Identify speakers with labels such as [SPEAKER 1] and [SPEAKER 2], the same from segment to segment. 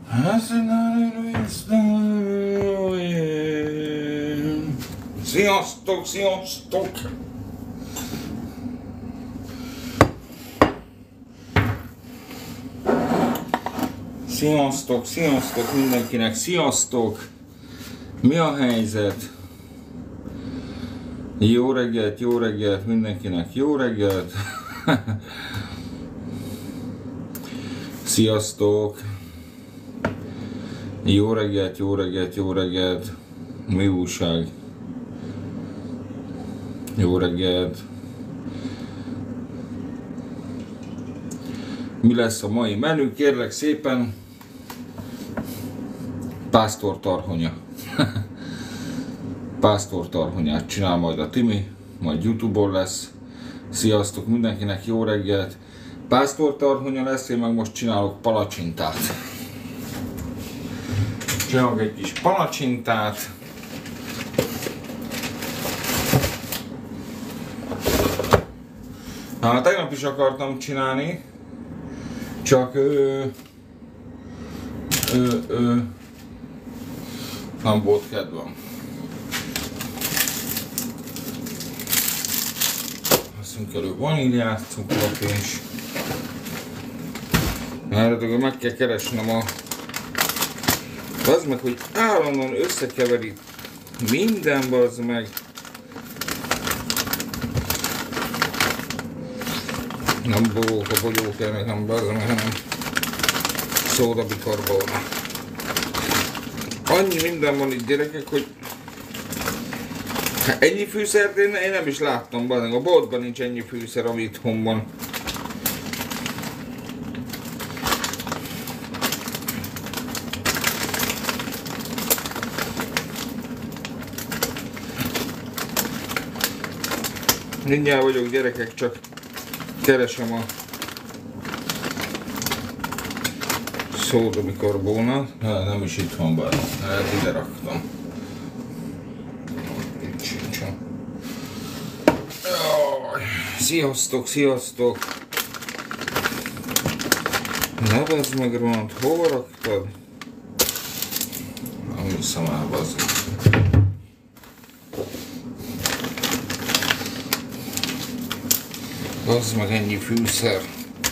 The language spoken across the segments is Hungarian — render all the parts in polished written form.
[SPEAKER 1] Sziasztok, sziasztok! Sziasztok, sziasztok mindenkinek, sziasztok! Mi a helyzet? Jó reggelt mindenkinek, jó reggelt! Sziasztok! Jó reggelt! Mi újság? Jó reggelt! Mi lesz a mai menü? Kérlek szépen! Pásztortarhonya. Pásztortarhonyát csinál majd a Timi, majd YouTube-on lesz. Sziasztok mindenkinek, jó reggelt! Pásztortarhonya lesz, én meg most csinálok palacsintát. Csinálok egy kis palacsintát. Tegnap is akartam csinálni, csak nem volt kedvem. Veszünk elő vaníliát, cukrot és mert meg kell keresnem az meg, hogy állandóan összekeveri minden, bazd meg. Nem boróka, bogyók, meg nem bazd meg, hanem szódabikarbóna. Annyi minden van itt, gyerekek, hogy ennyi fűszert én nem is láttam, bazd meg. A boltban nincs ennyi fűszer, ami itthon van. Mindjárt vagyok, gyerekek, csak keresem a szódabikarbónát. Nem is itt van bár, ide raktam. Itt sincsen. Sziasztok, sziasztok! Ne bazd meg, Roland, hova raktad? Nem hiszem el, bazd. Bazd meg, ennyi fűszer.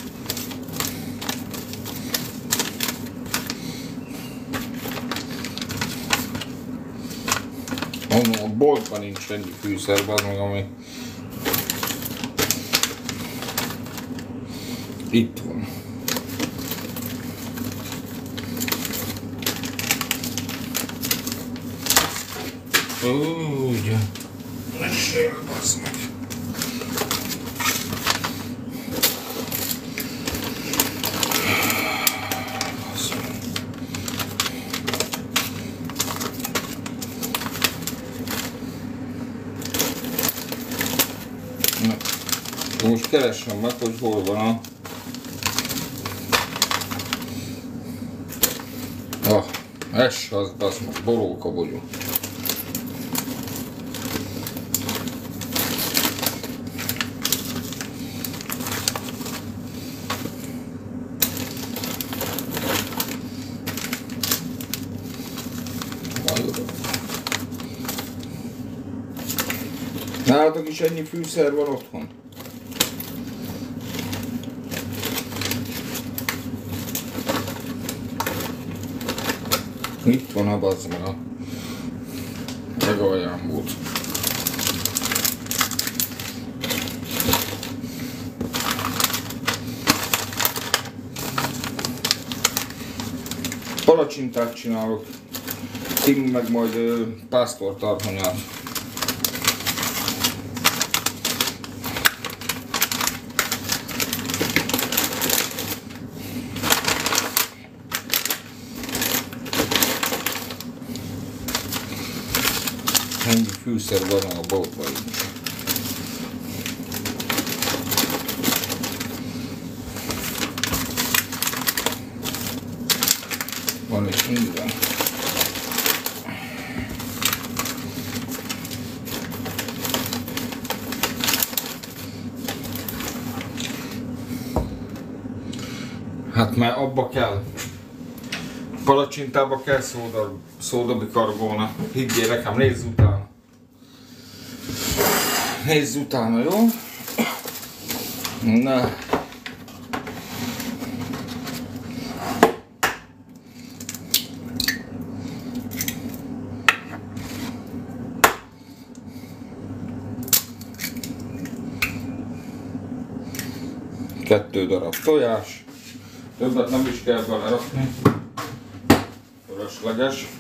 [SPEAKER 1] A boltban nincs ennyi fűszer, bazd meg, ami itt van. Úgy. Mesél, bazd meg. Most keressem meg, hogy hol van ez az boróka bogyó. Nálatok is ennyi fűszer van otthon? Itt van a bazd meg meg olyan volt. Palacsintát csinálok, Tim meg majd pásztortarhonyát. Ennyi fűszer van a boltban is. Van is minden. Hát már abba kell. Palacsintába kell szódabikarbóna. Higgyél nekem, nézz utána. Nézz utána, jó? Na. Kettő darab tojás. Többet nem is kell belerakni. Fölösleges.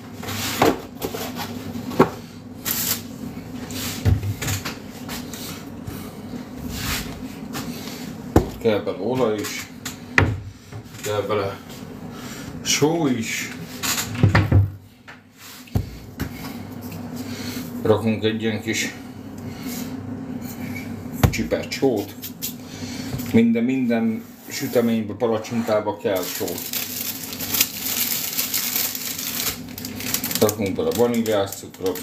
[SPEAKER 1] Kell bele olaj is. Kell bele só is. Rakunk egy ilyen kis csipet sót. Minden süteménybe, palacsintába kell só. Rakunk bele vaníliás cukrot.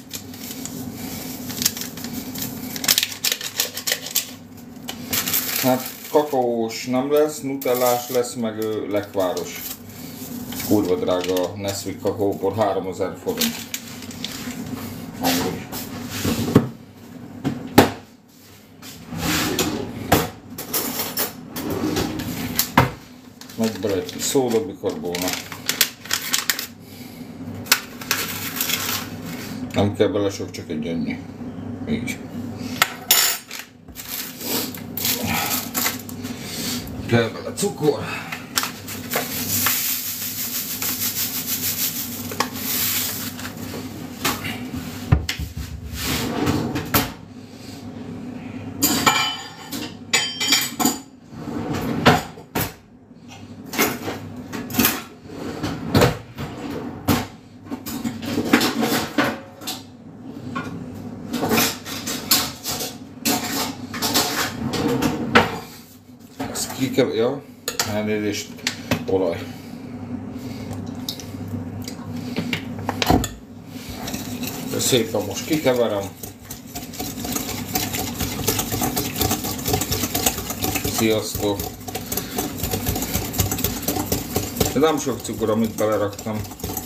[SPEAKER 1] Hát kakaós nem lesz, nutellás lesz, meg lekváros. Kurva drága Nesquik kakaópor, 3000 forint. Amúgy. Megy bele egy kis szódabikarbóna. Nem kell bele sok, csak egy ennyi. Így. Kell bele cukor. Ja, elnézést, olaj. Szépen most kikeverem. Sziasztok! De nem sok cukor, amit beleraktam.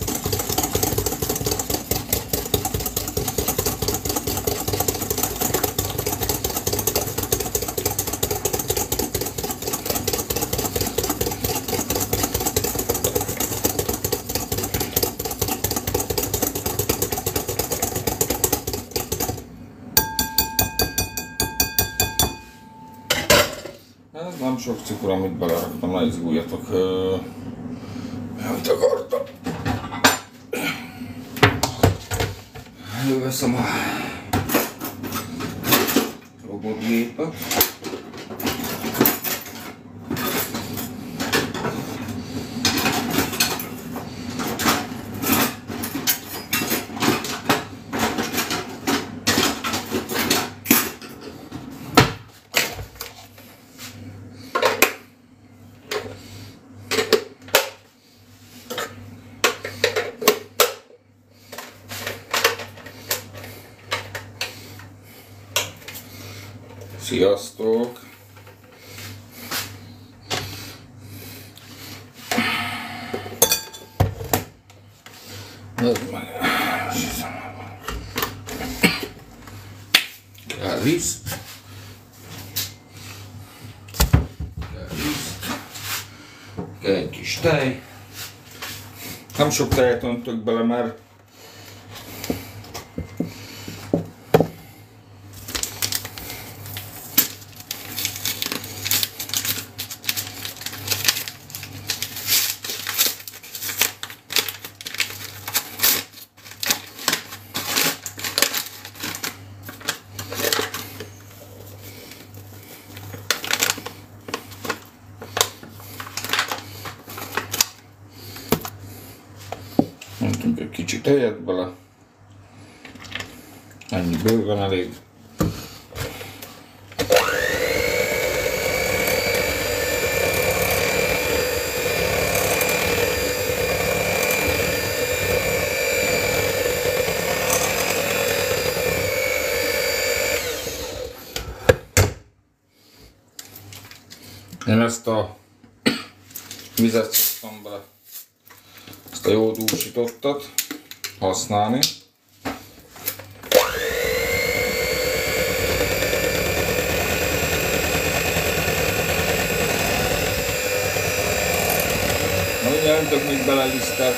[SPEAKER 1] Ez nem sok cukor, amit beleraktam, ne izguljatok. Mit akartam? Előveszem a robotgépet. Sziasztok! Kell liszt. Kell egy kis tej. Nem sok tejet öntök bele, mert öntünk egy kicsit tejet bele. Ennyi bőven elég. Én ezt a vizet szoktam bele ezt a jó dúsítottat használni. Na, ugye öntök még bele lisztet.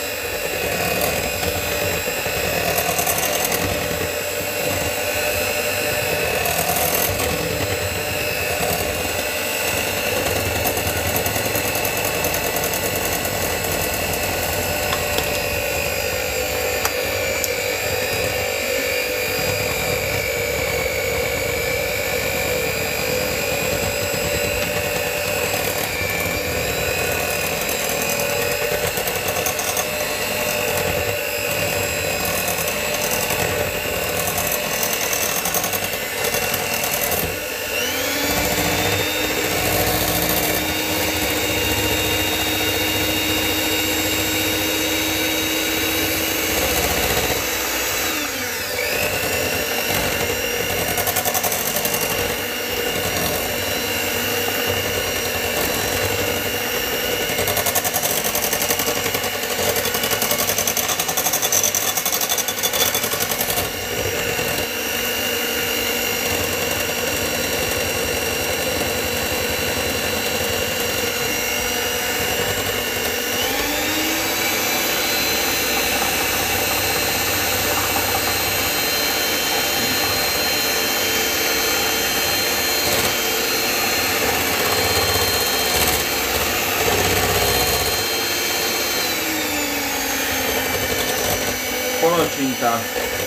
[SPEAKER 1] Palacsintát.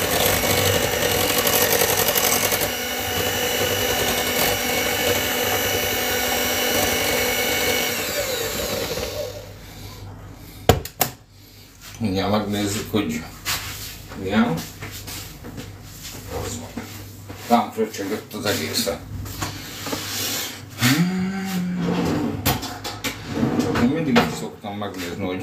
[SPEAKER 1] Mindjárt megnézzük, hogy milyen. Az van. Rám fröccsögött az egészen. Én mindig is szoktam megnézni, hogy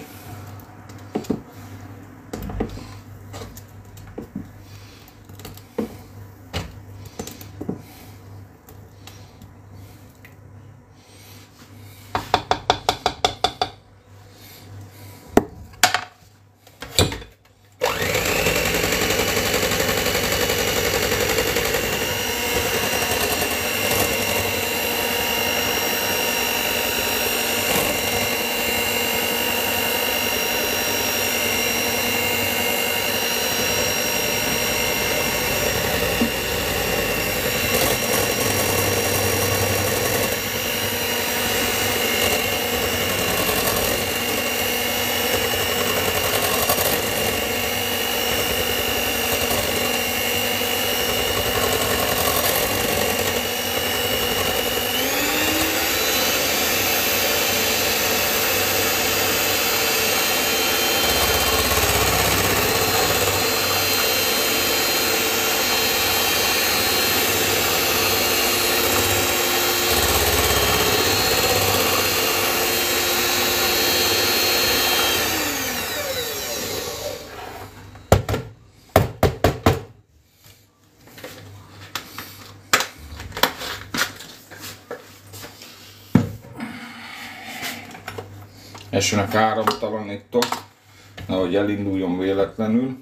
[SPEAKER 1] essenek áramtalanítok, nehogy elinduljon véletlenül.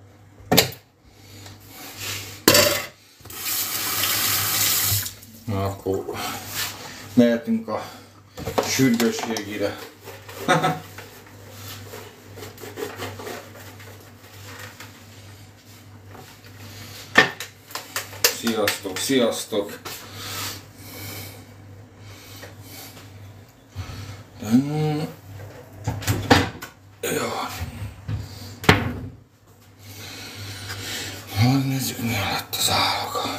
[SPEAKER 1] Na, akkor mehetünk a sürgősségére. Sziasztok, sziasztok! Jó. Nézzük, mi lett az állaga.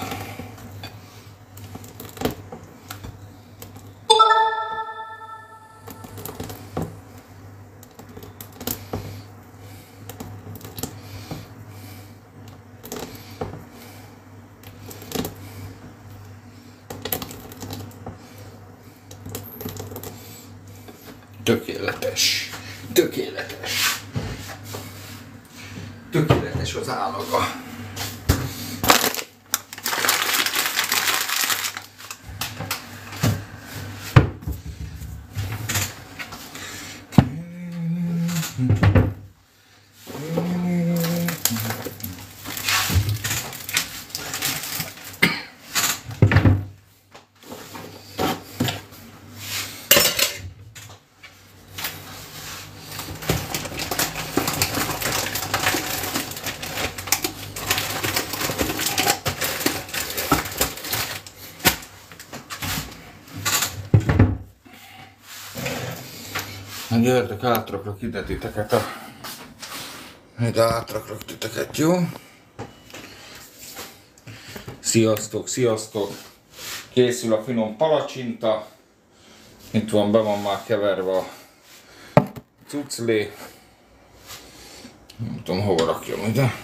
[SPEAKER 1] Tökéletes. Tökéletes. Tökéletes az állaga. Gyertek, átraklak ide titeket ide átraklak titeket, jó? Sziasztok, sziasztok! Készül a finom palacsinta. Itt van, be van már keverve a cuclé. Nem tudom, hova rakjam ide.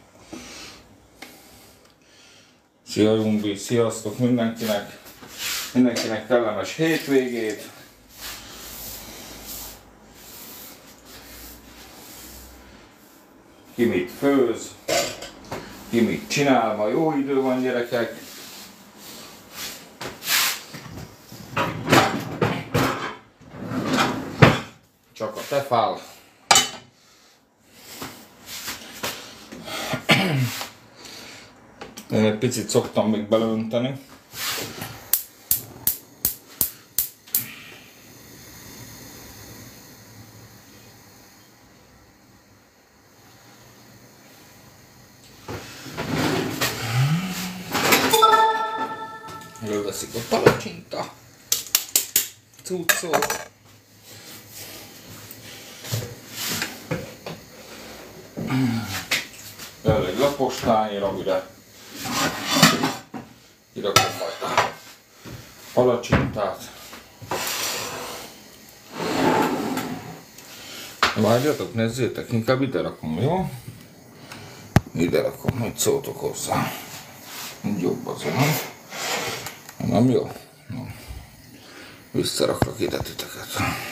[SPEAKER 1] Szia Jumbi, sziasztok mindenkinek! Mindenkinek kellemes hétvégét! Ki mit főz, ki mit csinál, ma jó idő van, gyerekek. Csak a tefál. Én egy picit szoktam még belönteni. Előveszik a palacsinta cuccot. Erre egy lapos tányér, amire kirakom majd a palacsintát. Várjatok, nézzétek, inkább ide rakom, jó? Ide rakom, hogy szóltok hozzá. Jobb azért, nem? Nem jó? Nem. Visszaraklak ide titeket.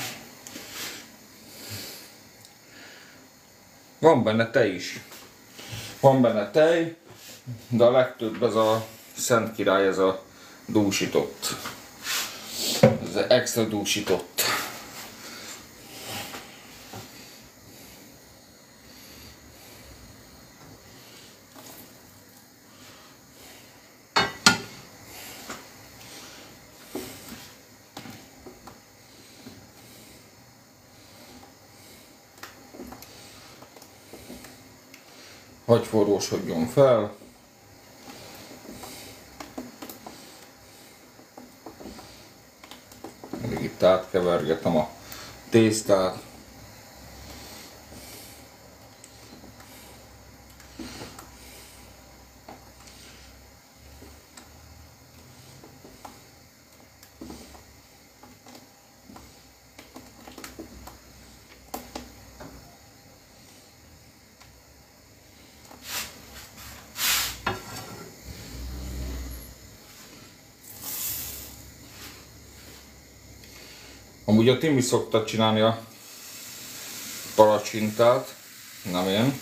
[SPEAKER 1] Van benne tej is. Van benne tej, de a legtöbb ez a Szent Király, ez a dúsított. Ez az extra dúsított. Hagy forrósodjon fel. Még itt átkevergetem a tésztát. Amúgy a Timi szokta csinálni a palacsintát, nem én.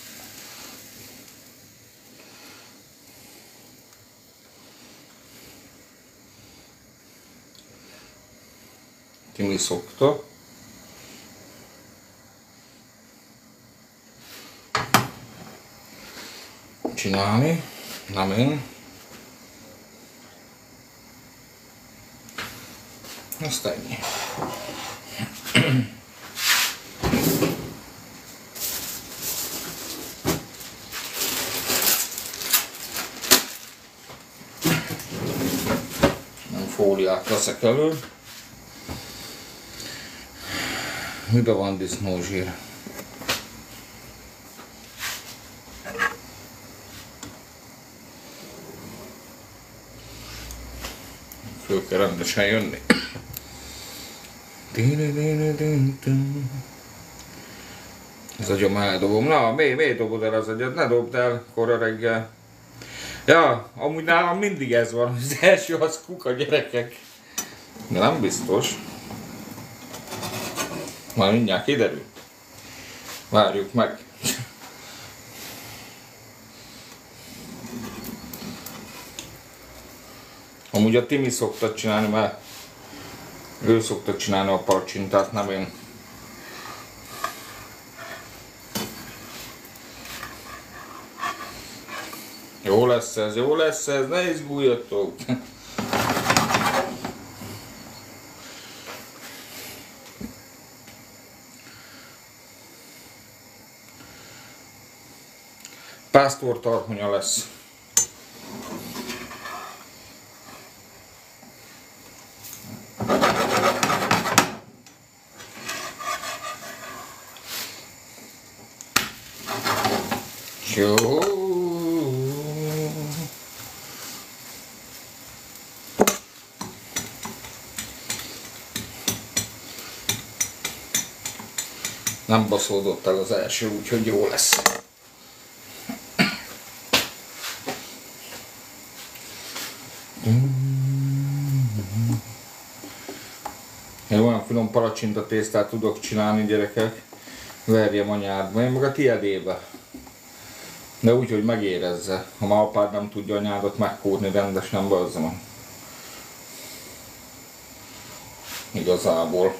[SPEAKER 1] Timi szokta. Csinálni, nem én. Azt ennyi. Nem fóliát veszek elő. Mibe van disznózsír? Föl kell rendesen jönni. Ez agyom eldobom. Na, miért dobod el az agyad? Ne dobd el kora reggel. Ja, amúgy nálam mindig ez van. Az első az kuka, gyerekek. De nem biztos. Már mindjárt kiderül. Várjuk meg. Amúgy a Timi szokta csinálni, mert ő szokta csinálni a palacsintát, nem én. Jó lesz ez, ne izguljatok! Pásztortarhonya lesz. Jó. Nem baszódott el az első, úgyhogy jó lesz. Én olyan finom palacsinta tésztát tudok csinálni, gyerekek. Verjem anyádba, én meg a tiedébe. De úgy, hogy megérezze. Ha már apád nem tudja anyádat megkódni rendesen, bazzam. Igazából.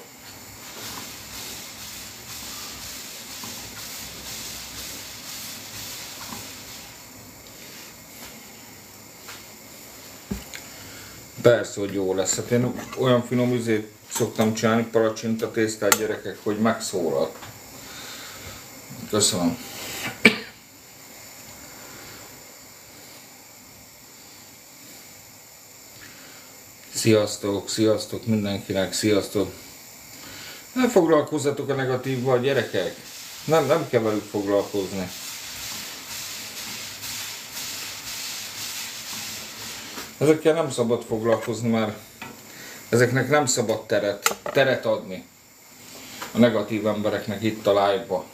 [SPEAKER 1] Persze, hogy jó lesz. Hát én olyan finom üzét szoktam csinálni, palacsinta tésztát, gyerekek, hogy megszólal. Köszönöm. Sziasztok, sziasztok mindenkinek, sziasztok. Nem foglalkozzatok a negatívval, gyerekek. Nem kell velük foglalkozni. Ezekkel nem szabad foglalkozni, mert ezeknek nem szabad teret adni a negatív embereknek itt a live-ba.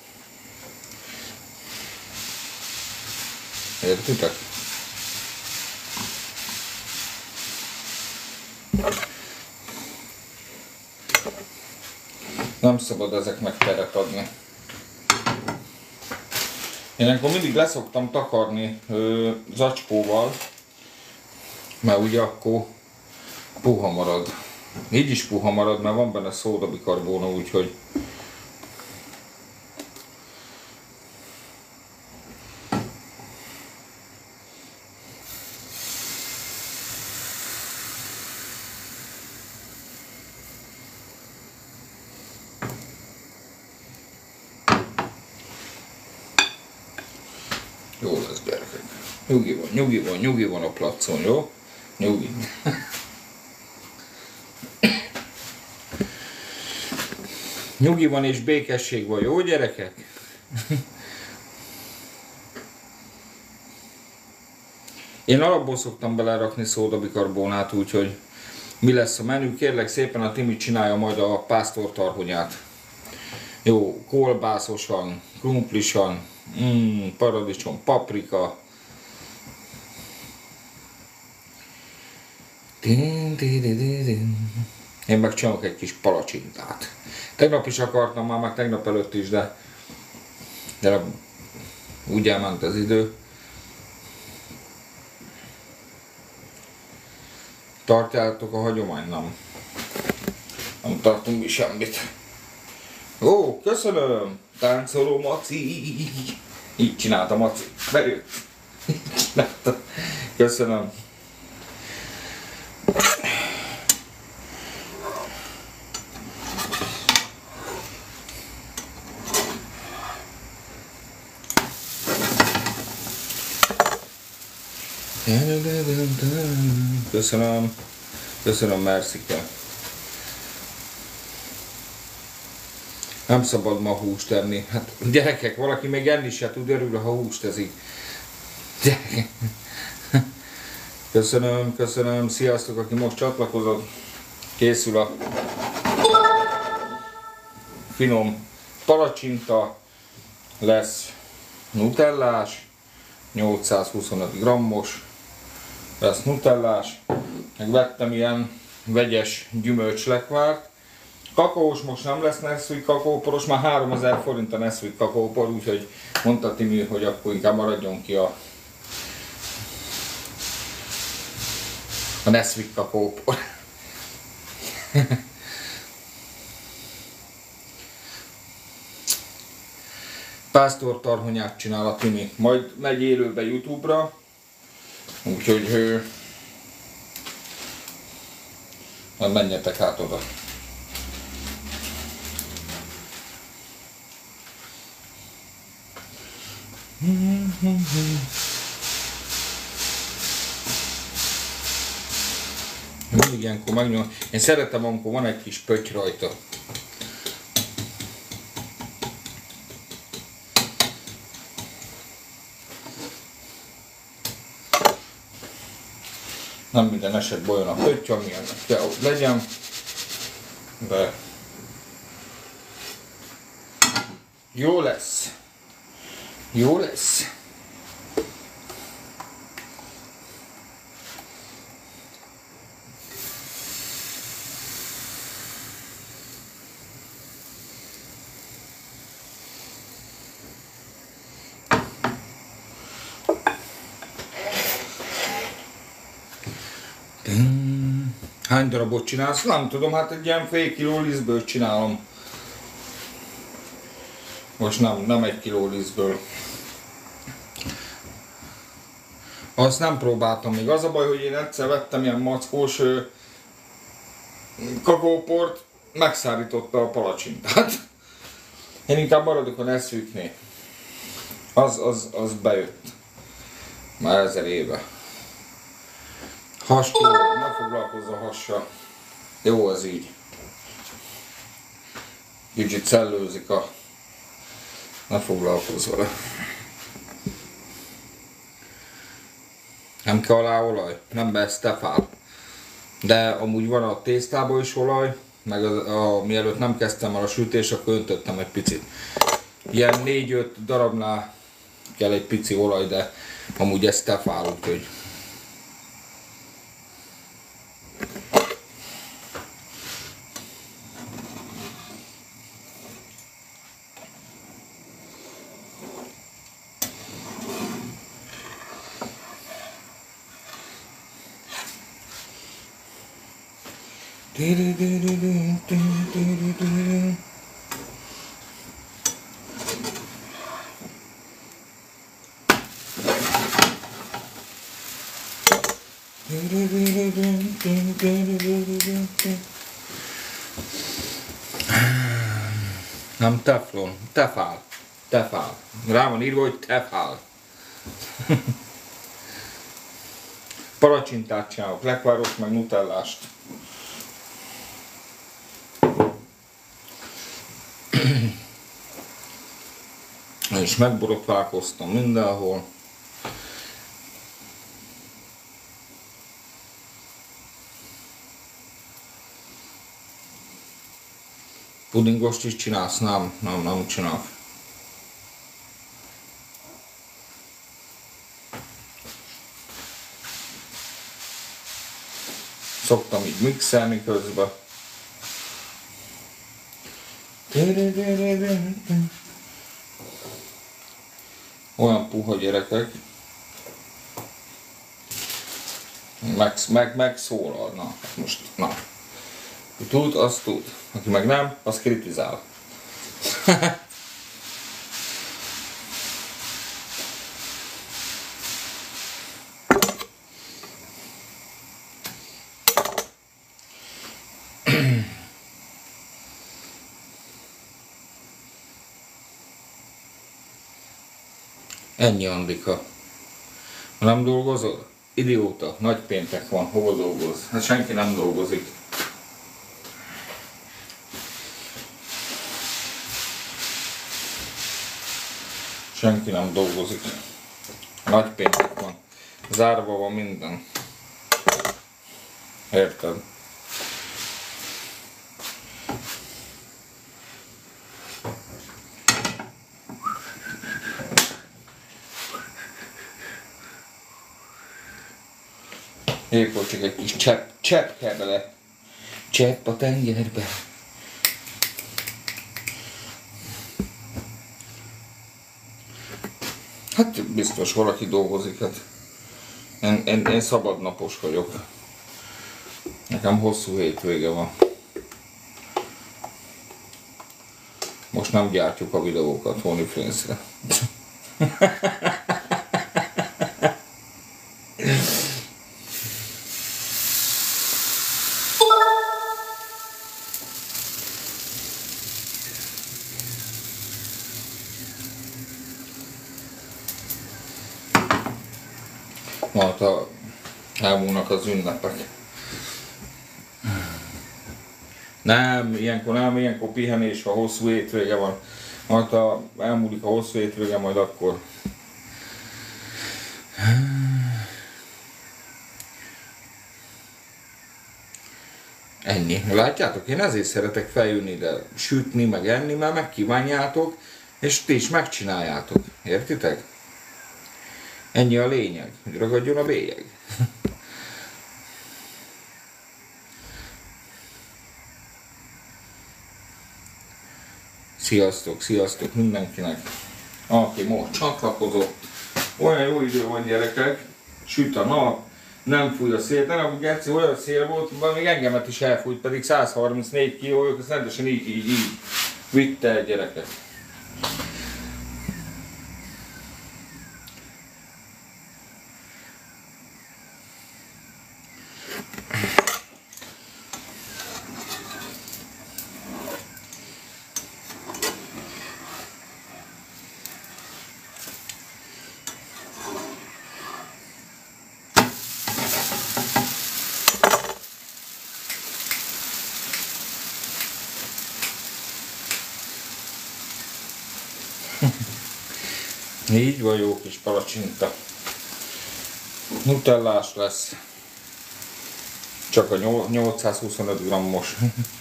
[SPEAKER 1] Értitek? Nem szabad ezeknek teret adni. Én akkor mindig leszoktam takarni zacskóval, mert ugye akkor puha marad. Így is puha marad, mert van benne szódabikarbóna, úgyhogy jó lesz, gyerekek. Nyugi van a placon, jó? Nyugi. Nyugi van és békesség van, jó gyerekek? Én alapból szoktam belerakni szódabikarbónát, úgyhogy mi lesz a menü? Kérlek szépen, a Timi csinálja majd a pásztortarhonyát. Jó, kolbászosan, krumplisan, paradicsom, paprika. Én meg csinálok egy kis palacsintát. Tegnap is akartam már, meg tegnap előtt is, de úgy elment az idő. Tartjátok a hagyomány? Nem tartunk mi semmit. Ó, köszönöm! Táncoló Maci! Így csinálta Maci. Merült. Így csinálta. Köszönöm. Köszönöm. Köszönöm, Merszike. Nem szabad ma húst enni. Hát gyerekek, valaki még enni se tud, örül, ha húst eszik. Gyerekek. Köszönöm. Sziasztok, aki most csatlakozott. Készül a finom palacsinta. Lesz nutellás. 825 grammos. Lesz nutellás. Megvettem ilyen vegyes gyümölcslekvárt. Kakaós most nem lesz Nesquik kakaóporos, már 3000 forint a Nesquik kakaópor, úgyhogy mondta Timi, hogy akkor inkább maradjon ki a Nesquik kakaópor. Pásztortarhonyát csinál a Timi, majd megy élőbe YouTube-ra, úgyhogy majd menjetek át oda. Mindig ilyenkor megnyom. Én szeretem, amikor van egy kis pötty rajta. Nem minden esetben olyan a pötty, amilyen kell, hogy legyen, de jó lesz. Jó lesz. Hány darabot csinálsz? Nem tudom, hát egy ilyen fél kiló lisztből csinálom. Most nem egy kiló lisztből. Azt nem próbáltam még. Az a baj, hogy én egyszer vettem ilyen mackós kakaóport, megszárította a palacsintát. Én inkább maradok a Nesquiknél. Az bejött. Már 1000 éve. Has jó, ne foglalkozz a hassal. Jó az így. Kicsit szellőzik a... Ne foglalkozz vele. Nem kell alá olaj, nem be tefál. De amúgy van a tésztában is olaj, meg mielőtt nem kezdtem el a sütés, akkor öntöttem egy picit. Ilyen 4-5 darabnál kell egy pici olaj, de amúgy ez tefál, úgyhogy... Nem teflon, tefál. Tefál. Rá van írva, hogy tefál. Palacsintát csinálok, lekváros meg nutellást. És megborotválkoztam mindenhol. Pudingost is csinálsz? Nem csinálok. Szoktam így mixelni közben. Olyan puha gyerekek. Megszólal. Na, most, na. Aki tud, az tud. Aki meg nem, az kritizál. Ennyi, Andika. Ha nem dolgozol? Idióta, nagypéntek van, hova dolgoz? Hát senki nem dolgozik. Senki nem dolgozik. Nagypéntek van. Zárva van minden. Érted? Épp volt csak egy kis csepp kell bele. Csepp a tengerbe. Hát biztos valaki dolgozik, hát. Én szabadnapos vagyok. Nekem hosszú hétvége van. Most nem gyártjuk a videókat OnlyFans-re. Majd elmúlnak az ünnepek. Ilyenkor pihenés, ha hosszú hétvége van. Majd ha elmúlik a hosszú hétvége, majd akkor. Ennyi. Látjátok, én ezért szeretek feljönni ide, sütni, meg enni, mert megkívánjátok, és ti is megcsináljátok. Értitek? Ennyi a lényeg, hogy ragadjon a bélyeg. Sziasztok, sziasztok mindenkinek, aki most csatlakozott. Olyan jó idő van, gyerekek, süt a nap, nem fúj a szél, de nem, Gerci, olyan szél volt, még engemet is elfújt, pedig 134 kg vagyok, azt rendesen így vitte el, gyerekek. Így van, jó kis palacsinta. Nutellás lesz. Csak a 825 g-os.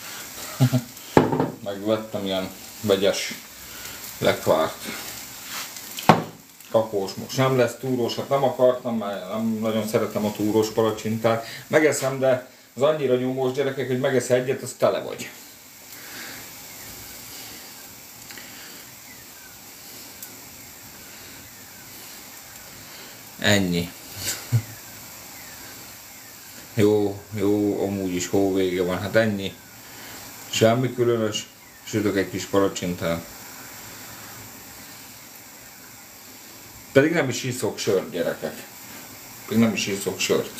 [SPEAKER 1] Megvettem ilyen vegyes lekvárt. Kakós most nem lesz, túrósat nem akartam, mert nem nagyon szeretem a túrós palacsintát. Megeszem, de az annyira nyomós, gyerekek, hogy megesz egyet, az tele vagy. Ennyi. Jó, amúgy is hóvége van, hát ennyi. Semmi különös, sütök egy kis palacsintát. Pedig nem is iszok sört, gyerekek. Pedig nem is iszok sört.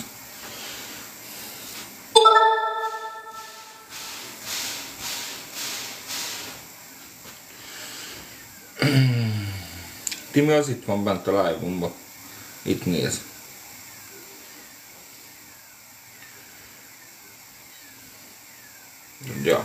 [SPEAKER 1] Timi az itt van bent a live-unkban. Itt néz. Ja.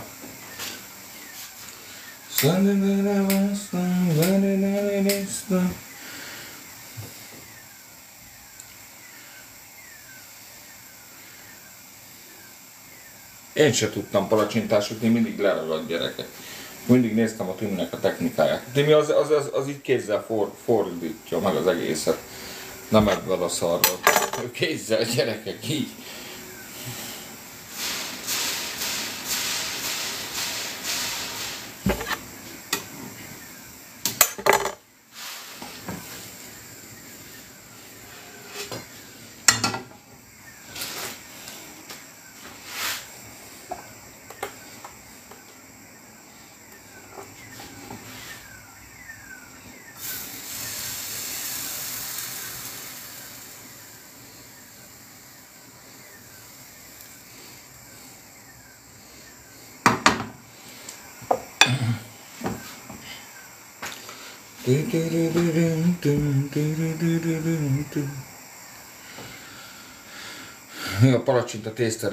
[SPEAKER 1] Én se tudtam palacsintát sütni, mindig leragadt, gyerekek. Mindig néztem a Timinek a technikáját. Timi az így kézzel fordítja meg az egészet. Nem ebben a szarral. Ő kézzel, gyerekek, így. A palacsinta tészta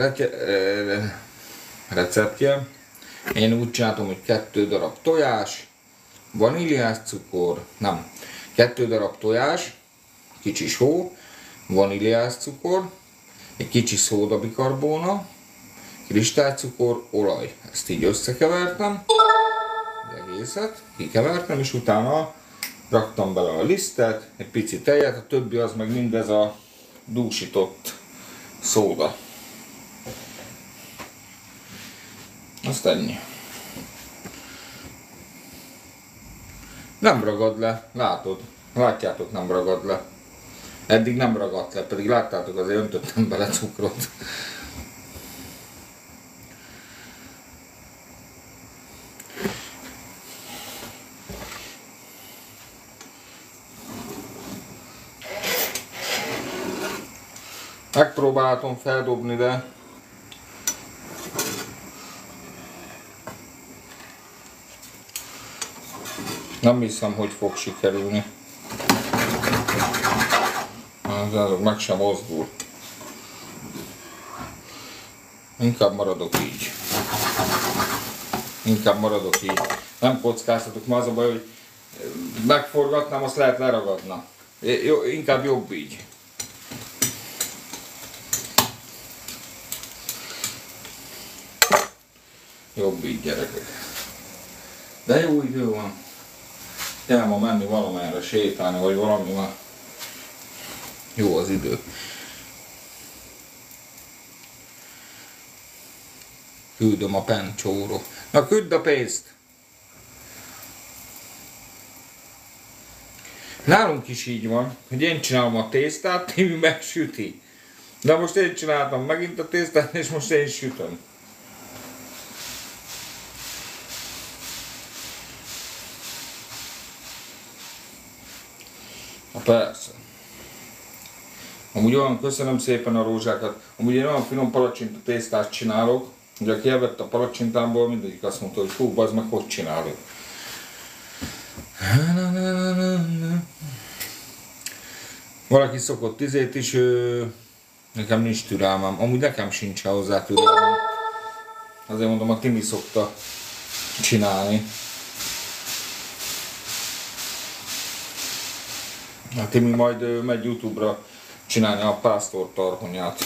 [SPEAKER 1] receptje. Én úgy csináltam, hogy 2 darab tojás, vaníliás cukor, 2 darab tojás, kicsi só, vaníliás cukor, egy kicsi szódabikarbóna, kristálycukor, olaj. Ezt így összekevertem, az egészet, kikevertem, és utána raktam bele a lisztet, egy pici tejet, a többi az meg mindez a dúsított szóda. Azt ennyi. Nem ragad le, látod? Látjátok, nem ragad le. Eddig nem ragadt le, pedig láttátok, azért öntöttem bele cukrot. Megpróbáltam feldobni, de nem hiszem, hogy fog sikerülni. Az meg sem mozdul. Inkább maradok így. Nem kockáztatok, ma az a baj, hogy megforgatnám, azt lehet leragadna. Inkább jobb így. Jobb így, gyerekek. De jó idő van. Kell ma menni valamerre sétálni, vagy valami már. Jó az idő. Küldöm a pencsóra. Na küld a pénzt! Nálunk is így van, hogy én csinálom a tésztát, Timi megsüti. De most én csináltam megint a tésztát, és most én sütöm. Na persze. Amúgy olyan, köszönöm szépen a rózsákat, amúgy én olyan finom palacsinta tésztát csinálok, hogy aki elvett a palacsintámból, mindegyik azt mondta, hogy hú, bazd meg, hogy csinálod. Valaki szokott izét is, nekem nincs türelmem, amúgy nekem sincs hozzá türelmem. Azért mondom, a Timi szokta csinálni. A Timi majd megy YouTube-ra csinálni a pásztor tarhonyát.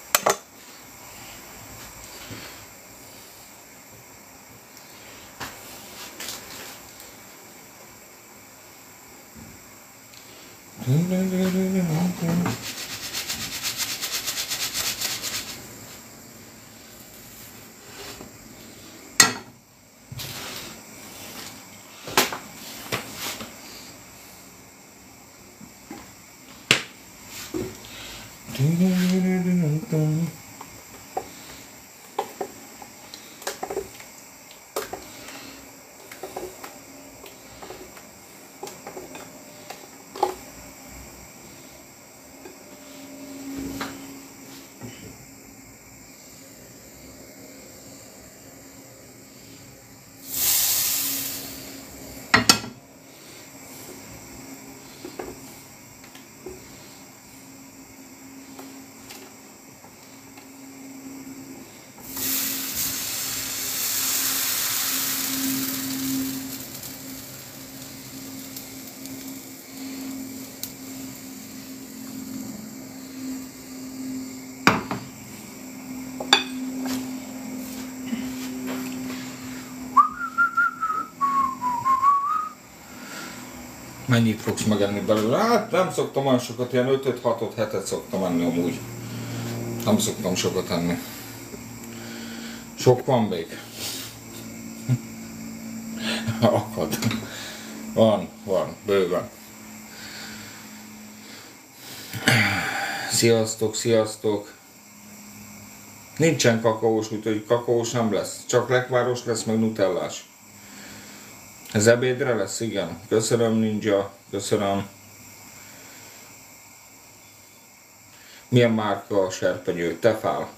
[SPEAKER 1] Mennyit fogsz megenni belőle? Hát nem szoktam olyan sokat, ilyen 5-6-ot, 7-et szoktam enni amúgy. Nem szoktam sokat enni. Sok van még? Akad. Van, bőven. Sziasztok, sziasztok. Nincsen kakaós, úgyhogy kakaós nem lesz. Csak lekváros lesz, meg nutellás. Ez ebédre lesz? Igen. Köszönöm, Ninja. Köszönöm. Milyen márka a serpenyő? Tefal.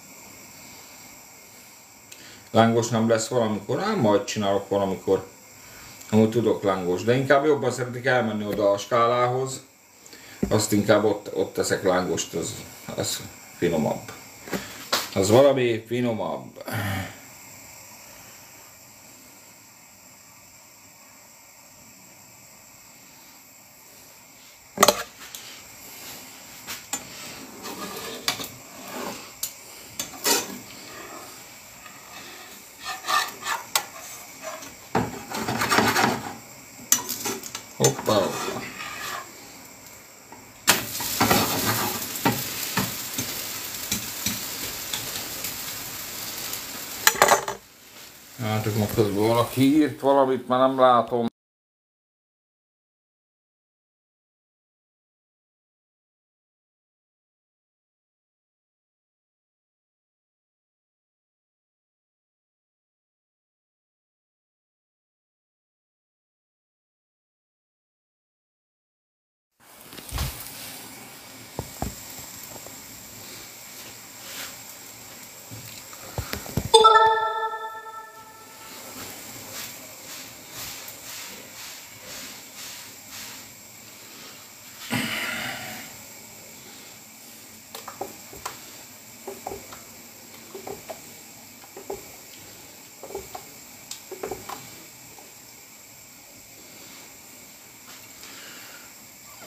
[SPEAKER 1] Lángos nem lesz valamikor? Ám majd csinálok valamikor. Amúgy tudok lángos. De inkább jobban szeretik elmenni oda a skálához. Azt inkább ott teszek lángost. Az finomabb. Az valami finomabb. Hoppá. Hát ma közben valaki írt valamit, már nem látom.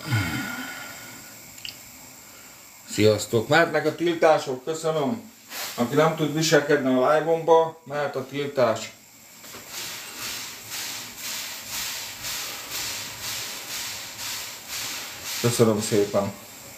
[SPEAKER 1] Sziasztok! Mehetnek a tiltások, köszönöm! Aki nem tud viselkedni a live-omba, mehet a tiltás. Köszönöm szépen.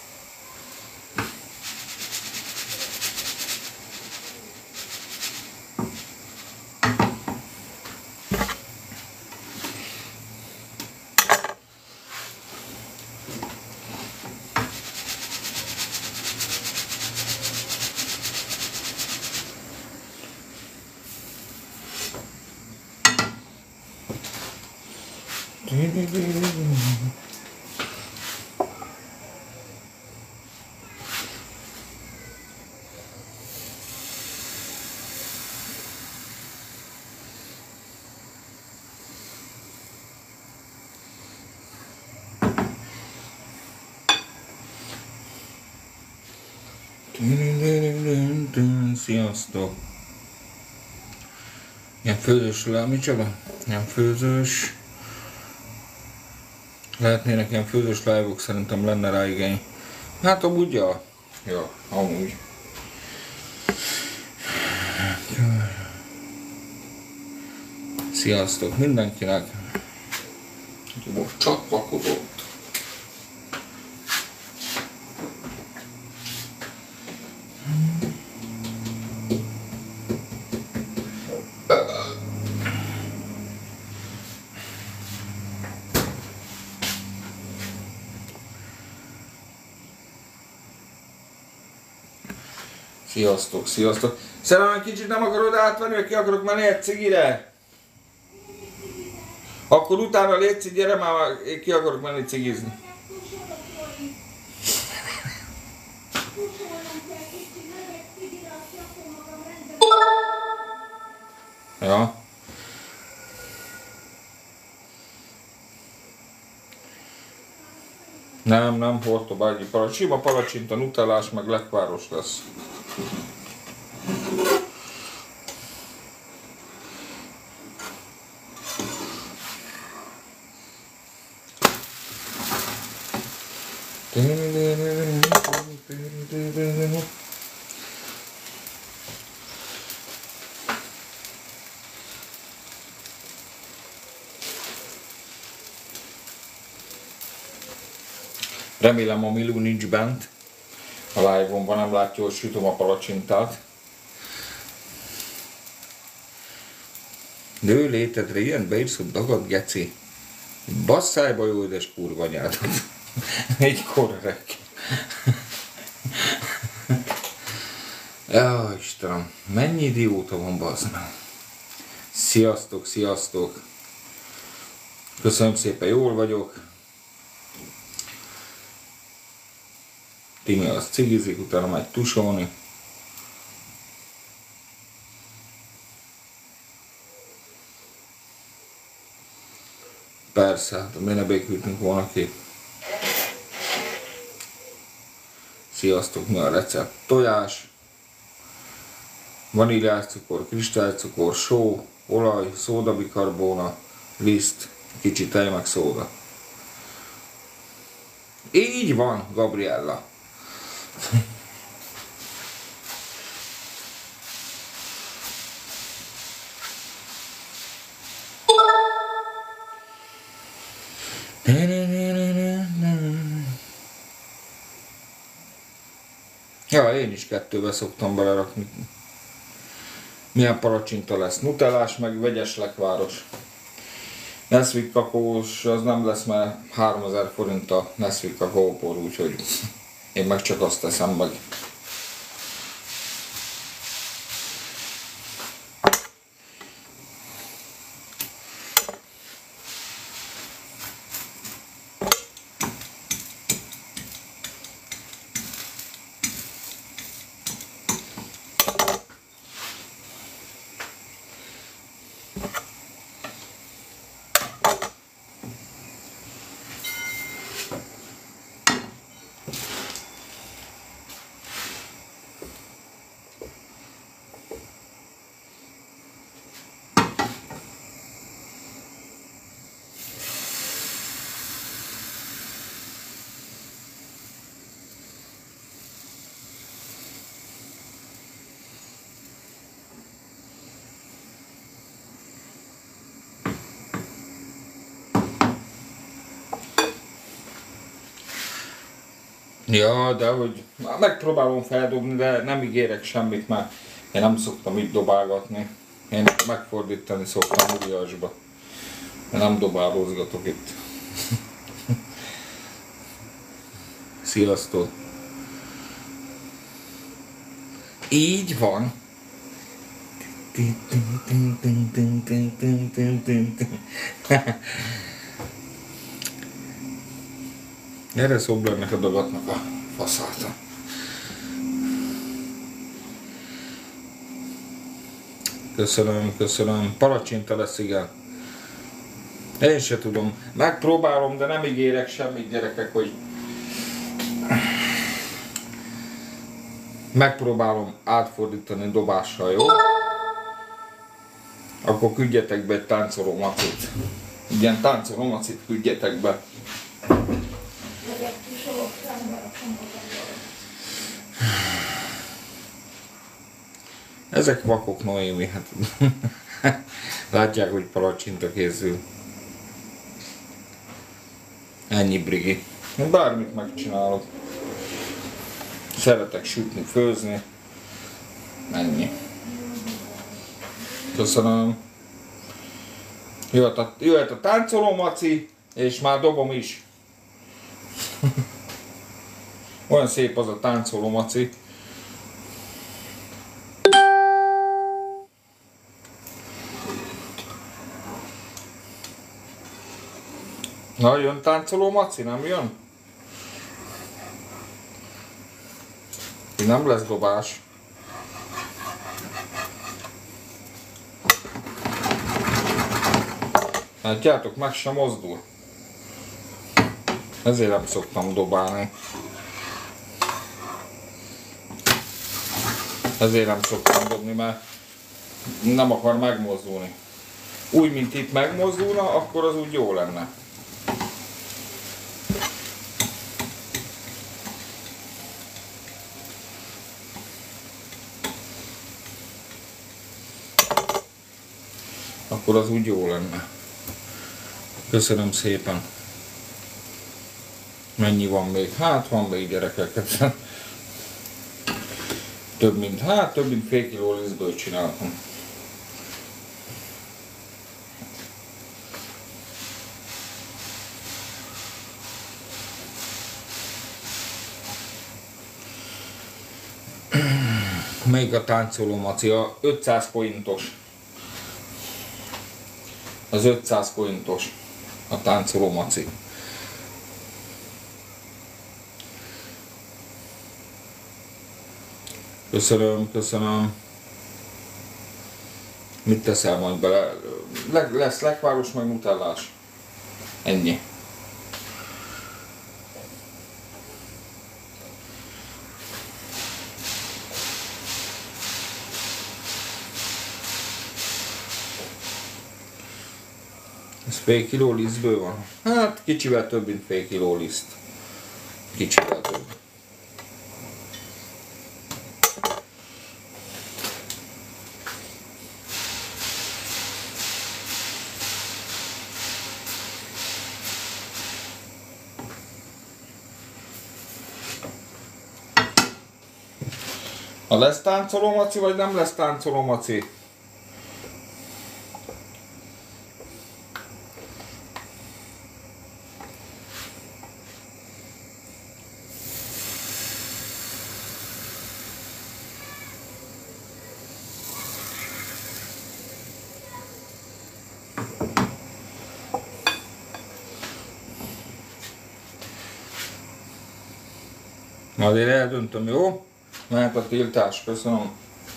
[SPEAKER 1] Sziasztok! Ilyen főzős le, micsoda? Ilyen főzős. Lehetnének ilyen főzős live-ok, szerintem lenne rá igény. Hát amúgy ja. Ja, amúgy. Sziasztok mindenkinek! Most csatlakozott. Sziasztok, sziasztok! Szerintem kicsit nem akarod átvenni, hogy ki akarok menni egy cigire? Akkor utána légy, gyere már, én ki akarok menni cigizni. Ja. Nem, hortobágyi palacsint. Sima palacsinta, nutellás, meg lekváros lesz. Remélem a Milú nincs bent. A live-omban nem látja, hogy sütöm a palacsintát. De ő létedre ilyen beírsz, hogy dagad geci. Basszájba jó édes kurva anyádat. Egy korrek. Jaj, Istenem, mennyi idióta van, bazd meg. Sziasztok, sziasztok. Köszönöm szépen, jól vagyok. Timi az cigizik, utána megy tusolni. Persze, hát miért ne békültünk volna ki. Sziasztok, mi a recept? Tojás, vaníliás cukor, kristálycukor, só, olaj, szódabikarbóna, liszt, kicsi tej meg szóda. Így van, Gabriella. Ja, én is kettőbe szoktam belerakni. Milyen palacsinta lesz? Nutellás, meg vegyes lekváros. Nesquik kakaós, az nem lesz, mert 3000 forint a Nesquik kakaópor, úgyhogy én meg csak azt teszem meg. Ja, de hogy megpróbálom feldobni, de nem ígérek semmit, mert én nem szoktam itt dobálgatni. Én megfordítani szoktam uriasba. Én nem dobálózgatok itt. Sziasztok! Így van. Erre Szoblernek a dagatnak a faszáta. Köszönöm, köszönöm. Palacsinta lesz, igen. Én se tudom. Megpróbálom, de nem ígérek semmit, gyerekek, hogy megpróbálom átfordítani dobással, jó? Akkor küldjetek be egy táncoló macit. Igen, táncoló macit küldjetek be. Ezek vakok, Noémi, hát látják, hogy palacsinta készül. Ennyi, Brigi. Bármit megcsinálok. Szeretek sütni, főzni. Ennyi. Köszönöm. Jöhet a táncoló maci, és már dobom is. Olyan szép az a táncoló maci. Na, jön táncoló maci, nem jön? Nem lesz dobás. Látjátok, meg sem mozdul. Ezért nem szoktam dobálni. Ezért nem szoktam dobni, mert nem akar megmozdulni. Úgy, mint itt megmozdulna, akkor az úgy jó lenne. Akkor az úgy jó lenne. Köszönöm szépen. Mennyi van még? Hát van még, gyerekek. több mint fél kiló lisztből csináltam. Még a táncoló maci, a 500 forintos. Az 500 forintos a táncoló maci. Köszönöm, köszönöm. Mit teszel majd bele? Lesz lekváros meg nutellás. Ennyi. Ez fél kiló lisztből van? Hát kicsivel több, mint fél kiló liszt. Kicsivel több. Ha lesz táncoló maci, vagy nem lesz táncoló maci? Azért eldöntöm, jó? Mehet a tiltás, köszönöm.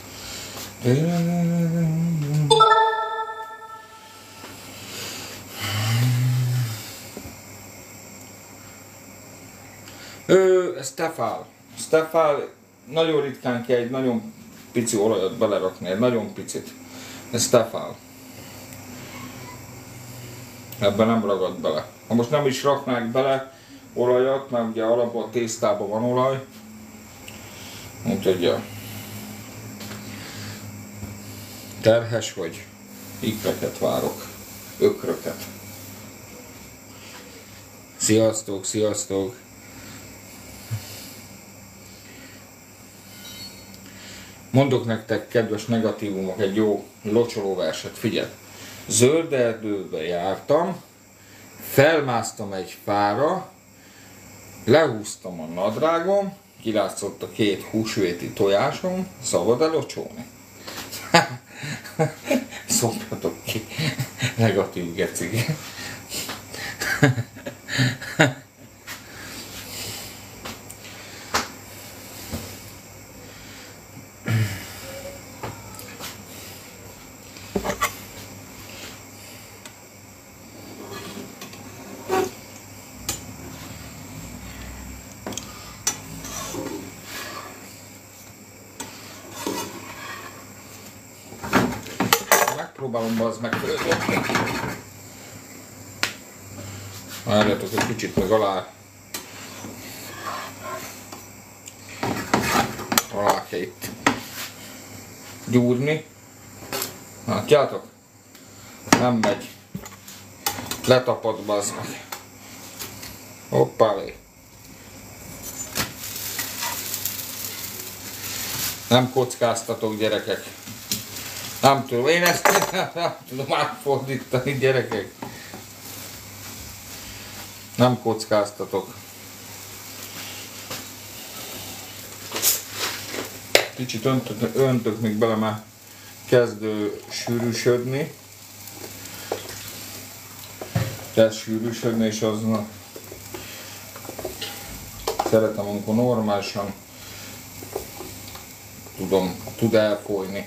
[SPEAKER 1] Stefál, nagyon ritkán kell egy nagyon pici olajat belerakni, egy nagyon picit. Ez Stefál. Ebben nem ragad bele. Ha most nem is raknák bele olajat, mert ugye alapból a tésztában van olaj. Úgyhogy terhes vagy, ikreket várok, ökröket. Sziasztok, sziasztok! Mondok nektek, kedves negatívumok, egy jó locsoló verset, figyelj. Zöld erdőbe jártam, felmásztam egy fára, lehúztam a nadrágom, kilátszott a 2 húsvéti tojásom, szabad-e locsolni? Szopjatok ki, negatív gecig. Megpróbálom bazd meg fölözni. Várjatok egy kicsit meg alá kell itt gyúrni. Látjátok? Nem megy. Letapad bazd meg. Hoppálé. Nem kockáztatok, gyerekek. Nem tudom, én ezt nem tudom átfordítani, gyerekek. Nem kockáztatok. Kicsit öntök még bele, mert kezd sűrűsödni. Kezd sűrűsödni, és az szeretem, amikor normálisan tud elfolyni.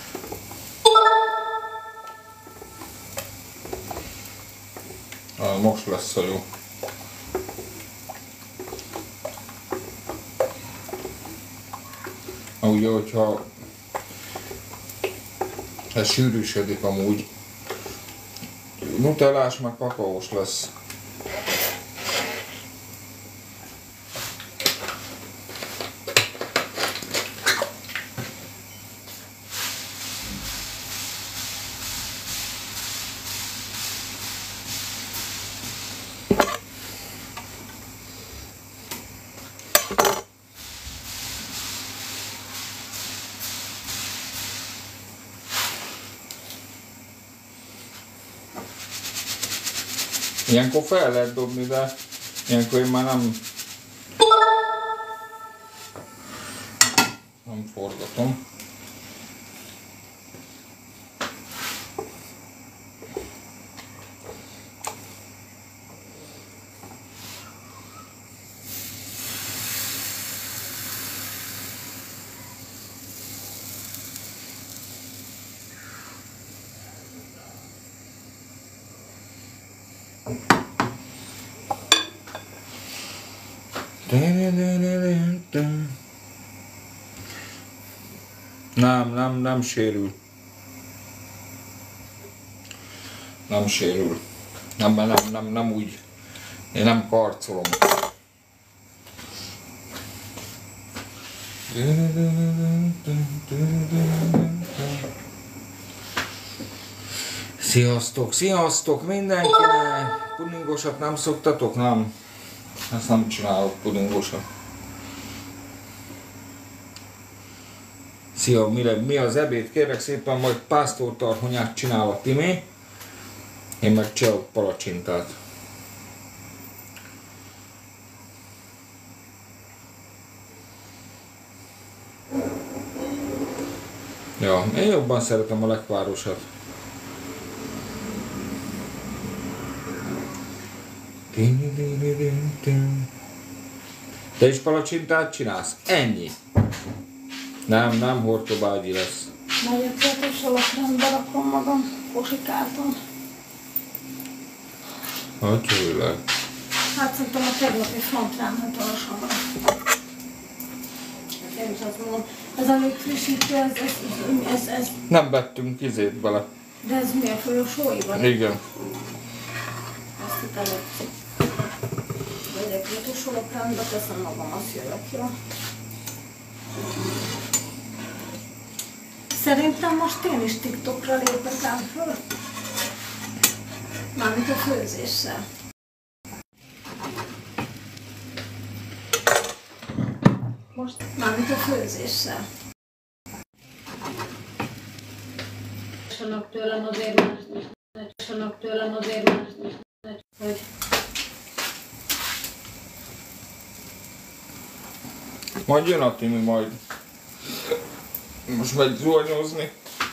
[SPEAKER 1] Most lesz a jó. Ugye, hogyha ez sűrűsödik amúgy, nutellás meg kakaós lesz. Ilyenkor fel lehet dobni, de ilyenkor én már nem forgatom. Nem sérül. Nem sérül. Nem úgy. Én nem karcolom. Sziasztok mindenkinek! Pudingosat nem szoktatok? Nem. Ezt nem csinálok, pudingosat. Szia, mi az ebéd? Kérlek szépen, majd pásztortarhonyát csinál a Timi. Én meg csinálok palacsintát. Ja, én jobban szeretem a lekvárosat. Te is palacsintát csinálsz? Ennyi. Nem hortobágyi lesz.
[SPEAKER 2] Megyek és alakrendbe rakom magam, posikáltam.
[SPEAKER 1] Hogy főleg?
[SPEAKER 2] Hát szerintem a tegnapi frontrám olasom van. Én is azt mondom, ez a légfrissítő, ez...
[SPEAKER 1] Nem vettünk izét bele.
[SPEAKER 2] De ez mi a folyosóiban?
[SPEAKER 1] Igen.
[SPEAKER 2] Azt hittem, hogy megyek és alakrendbe, teszem magam, azt jövök, jó? Szerintem most én is TikTokra lépek ám föl. Mármint a főzéssel. Mármint a főzéssel. Tassanak tőlem azért mást is, ne tassanak tőlem azért mást is, hogy...
[SPEAKER 1] Majd jön a Timi, majd. Most megy zuhanyozni.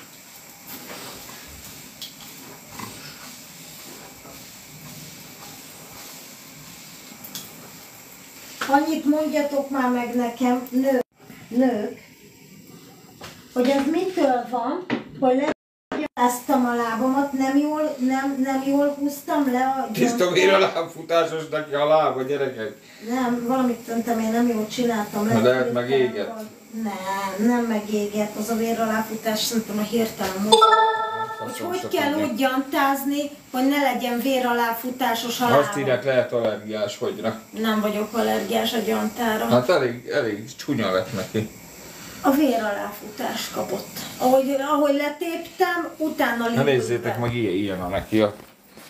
[SPEAKER 2] Annyit mondjatok már meg nekem, nők, hogy ez mitől van, hogy legyáztam a lábamat, nem jól húztam le a
[SPEAKER 1] Tiszta vér a lábfutásos neki a lába, gyerekek.
[SPEAKER 2] Nem, valamit tentem, én nem jól csináltam.
[SPEAKER 1] Na de hát megégett.
[SPEAKER 2] Nem megégett, az a vér aláfutás, szerintem a hirtelen mozgás. Hogy kell úgy gyantázni, hogy ne legyen vér aláfutásos a lábam.
[SPEAKER 1] Azt írják, lehet allergiás hogyra.
[SPEAKER 2] Nem vagyok allergiás a gyantára.
[SPEAKER 1] Hát elég csúnya lett neki.
[SPEAKER 2] A vér aláfutás kapott. Ahogy letéptem, utána
[SPEAKER 1] Na nézzétek meg, ilyen a neki a...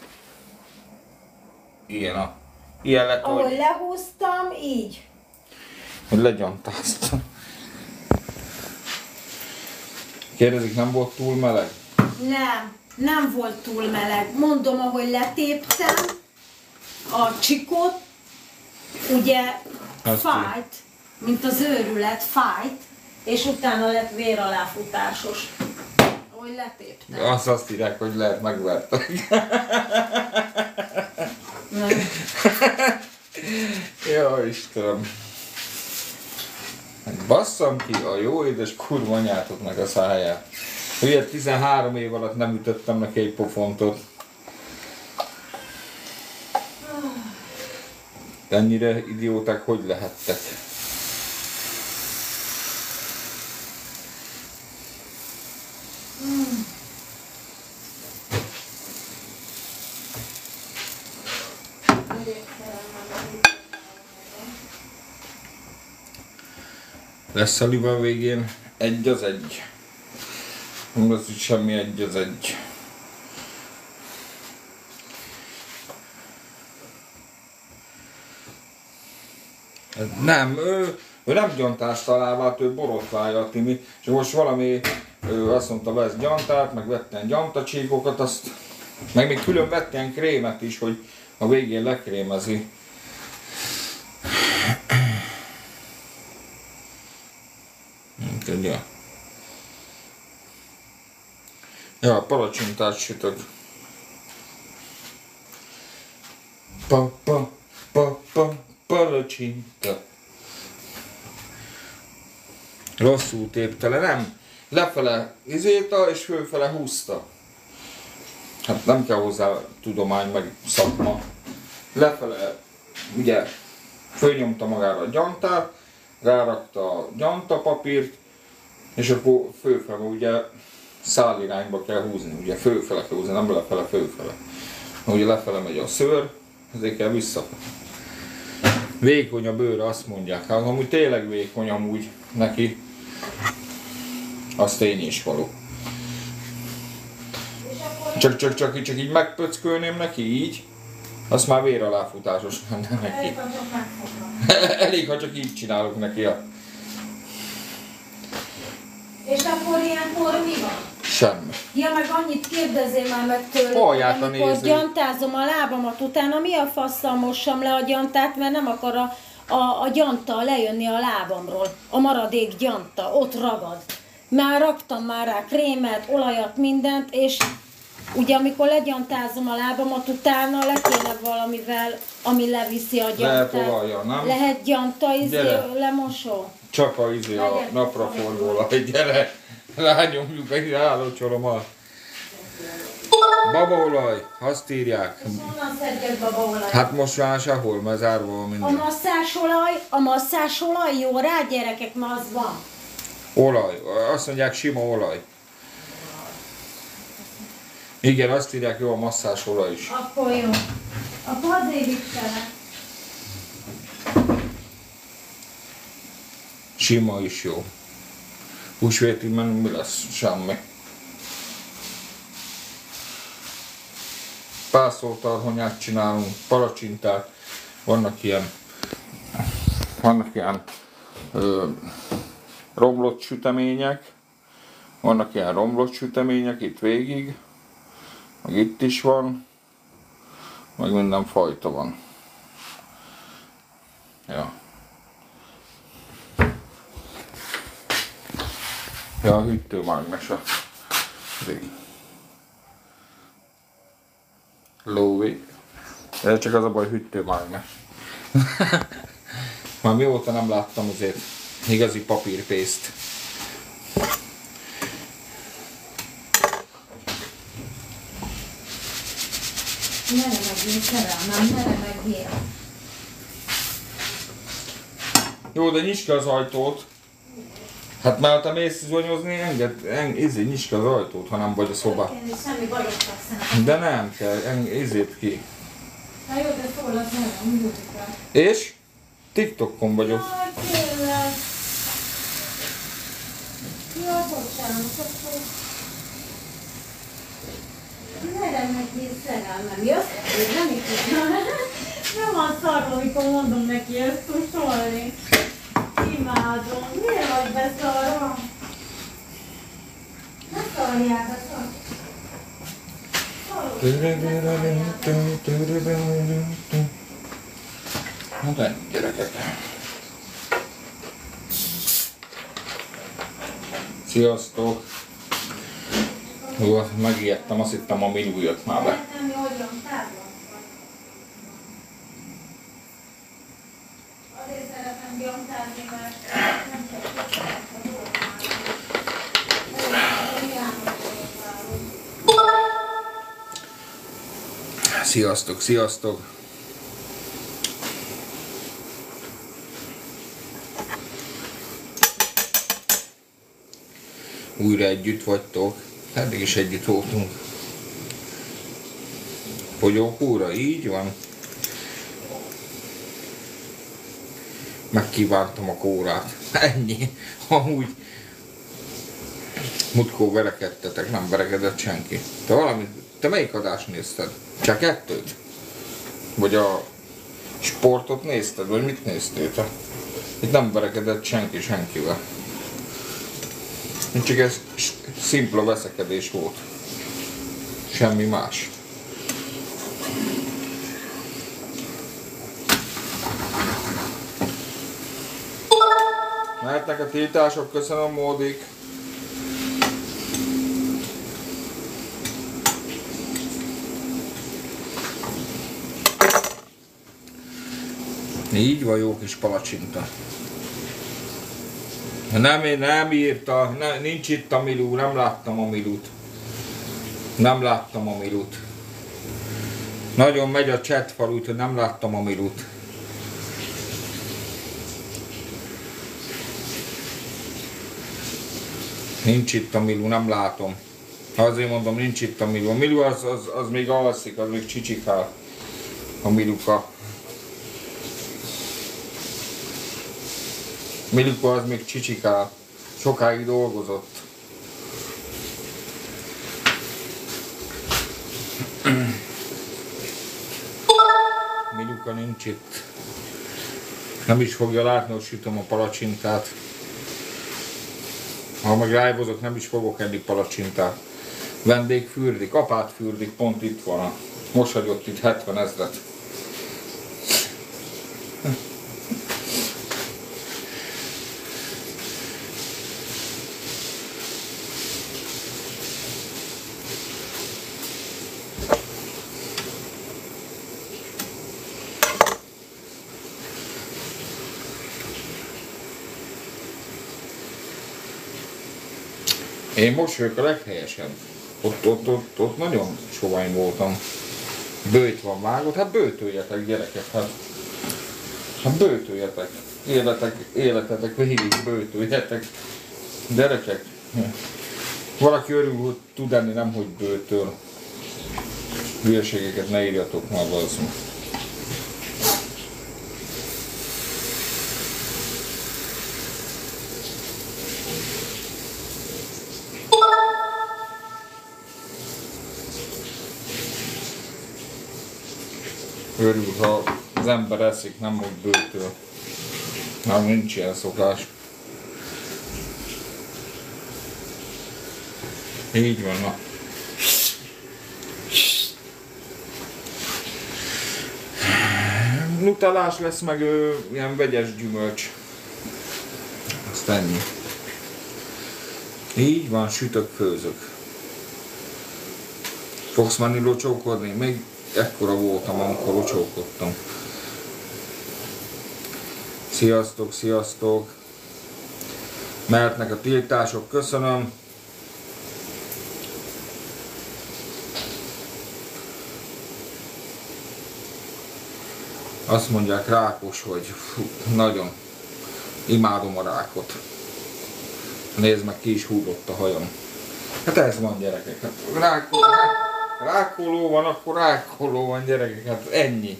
[SPEAKER 1] Ilyen lett,
[SPEAKER 2] ahogy lehúztam, így.
[SPEAKER 1] hogy legyantásztam. Kérdezik, nem volt túl meleg?
[SPEAKER 2] Nem volt túl meleg. Mondom, ahogy letéptem a csikót, ugye fájt, mint az őrület, fájt, és utána lett vér aláfutásos. Ahogy letéptem.
[SPEAKER 1] Azt írják, hogy lehet megvertek. Jó Istenem. Basszam ki a jó édes kurva anyátoknak a száját. Ugye 13 év alatt nem ütöttem neki egy pofontot. Ennyire idióták hogy lehettek? Lesz a liba végén 1-1. Nem lesz itt semmi 1-1. Nem, ő nem gyantást találvált, ő borotválja a Timi, és most valami, azt mondta, vesz gyantát, meg vettem gyantacsíkokat, azt, meg még külön vettem krémet is, hogy a végén lekrémezi. Ja. Ja, palacsintát sütök. Palacsinta. Rosszul tépte le, nem? Lefele izéta és fölfele húzta. Hát nem kell hozzá tudomány meg szakma. Lefele, ugye, fölnyomta magára a gyantát, rárakta a gyantapapírt, és akkor fölfele, ugye szálirányba kell húzni, ugye fölfele kell húzni, nem lefele, fölfele. Ugye lefele megy a szőr, ezért kell visszafele. Vékony a bőre, azt mondják, hát amúgy tényleg vékony amúgy neki, az tény is való. Csak így megpöckölném neki, így, azt már vér aláfutásos lenne neki. Elég, ha csak így csinálok neki a...
[SPEAKER 2] És akkor ilyenkor mi van?
[SPEAKER 1] Semmi.
[SPEAKER 2] Ja, meg annyit kérdezzél már meg tőle,
[SPEAKER 1] Hallják a
[SPEAKER 2] amikor
[SPEAKER 1] nézők.
[SPEAKER 2] gyantázom a lábamat, utána mi a fasszal mossam le a gyantát, mert nem akar a gyanta lejönni a lábamról. A maradék gyanta, ott ragad. Már raktam már rá krémet, olajat, mindent, és ugye amikor legyantázom a lábamat, utána le kéne valamivel, ami leviszi a gyantát.
[SPEAKER 1] Lehet olajjal, nem?
[SPEAKER 2] Lehet gyanta, lemosó?
[SPEAKER 1] Csak a napraforgóolaj, gyere! Rányomjuk egy állócsolomat. Babaolaj, azt írják.
[SPEAKER 2] Honnan szedjek babaolajat?
[SPEAKER 1] Hát most már sehol, mert zárva van minden.
[SPEAKER 2] A masszásolaj jó rá, gyerekek, ma az van.
[SPEAKER 1] Olaj, azt mondják sima olaj. Igen, azt írják, jó a masszás olaj is.
[SPEAKER 2] Akkor jó. Akkor azért viccele.
[SPEAKER 1] Sima is jó. Húsvéti menü mi lesz? Semmi. Pászoltarhonyát csinálunk, palacsintát, vannak ilyen romlott sütemények, Vannak ilyen romlott sütemények itt végig, meg itt is van, meg minden fajta van. Ja. Ja, a hűtőmágnes a lóvé. De csak az a baj, hűtőmágnes. Már mióta nem láttam azért igazi papírpészt.
[SPEAKER 2] Ne remegjél, szerelmem, ne remegjél.
[SPEAKER 1] Jó, de nyisd ki az ajtót. Hát már te mész zonyozni, nyisd ki az ajtót, ha nem vagy a szoba.
[SPEAKER 2] Semmi bajot kapsz.
[SPEAKER 1] De nem kell, izét ki.
[SPEAKER 2] Na jó, de szól az nem, muzsika.
[SPEAKER 1] És? TikTokon vagyok.
[SPEAKER 2] Jaj, tényleg. Jaj, bocsánat, akkor... Ne remegjél, szerelmem. Jössz? Nem is tudja. Nem van szarva, amikor mondom neki ezt tusolni. Imádom. Miért vagy beszarva? Ne szarjál be,
[SPEAKER 1] Hát ennyi, gyerekek. Sziasztok! Jó, megijedtem, azt hittem a Milu jött már be.
[SPEAKER 2] Nem, hogy van, távol. Azért szeretem gyomtázni, mert nem csak
[SPEAKER 1] Sziasztok, sziasztok! Újra együtt vagytok, eddig is együtt voltunk. Fogyókúra, így van. Megkívántam a kórát. Ennyi. Amúgy múltkor verekedtetek, nem verekedett senki. Te melyik adást nézted? Csak kettőt? Vagy a sportot nézted? Vagy mit néztél te? Itt nem verekedett senki senkivel. Csak ez szimpla veszekedés volt. Semmi más. Mehetnek a tiltások, köszönöm Módik. Így van, jó kis palacsinta. Nem írta, nincs itt a Milu, nem láttam a Milut. Nem láttam a Milut. Nagyon megy a chat falu, úgyhogy nem láttam a Milut. Nincs itt a Milu, nem látom. Azért mondom, nincs itt a Milu. A Milu az még alszik, az még csicsikál. A Miluka. Miluka az még csicsikál. Sokáig dolgozott. Miluka nincs itt. Nem is fogja látni, hogy sütöm a palacsintát. Ha meg live-ozok, nem is fogok enni palacsintát. Vendég fürdik, apát fürdik, pont itt van. Most hagyott itt 70 000. Én most vagyok a leghelyesebb. Ott nagyon sovány voltam. Bőjt van vágott, hát bőtöljetek gyerekek, hát bőtöljetek. Életetek végig bőtöljetek. Gyerekek. Valaki örül, hogy tud enni, nem hogy bőtöl. Hülyeségeket ne írjatok már valószínű. Örül, ha az ember eszik, nem hogy bőtől. Nem, nincs ilyen szokás. Így van, na. Nutellás lesz, meg ilyen vegyes gyümölcs. Azt ennyi. Így van, sütök, főzök. Fogsz menni locsókodni? Még ekkora voltam, amikor locsókodtam. Sziasztok, sziasztok! Mehetnek a tiltások, köszönöm. Azt mondják rákos, hogy fú, nagyon imádom a rákot. Nézd meg, ki is húdott a hajam. Hát ez van, gyerekek. Hát rákoló van, akkor rákoló van, gyerekek. Hát ennyi.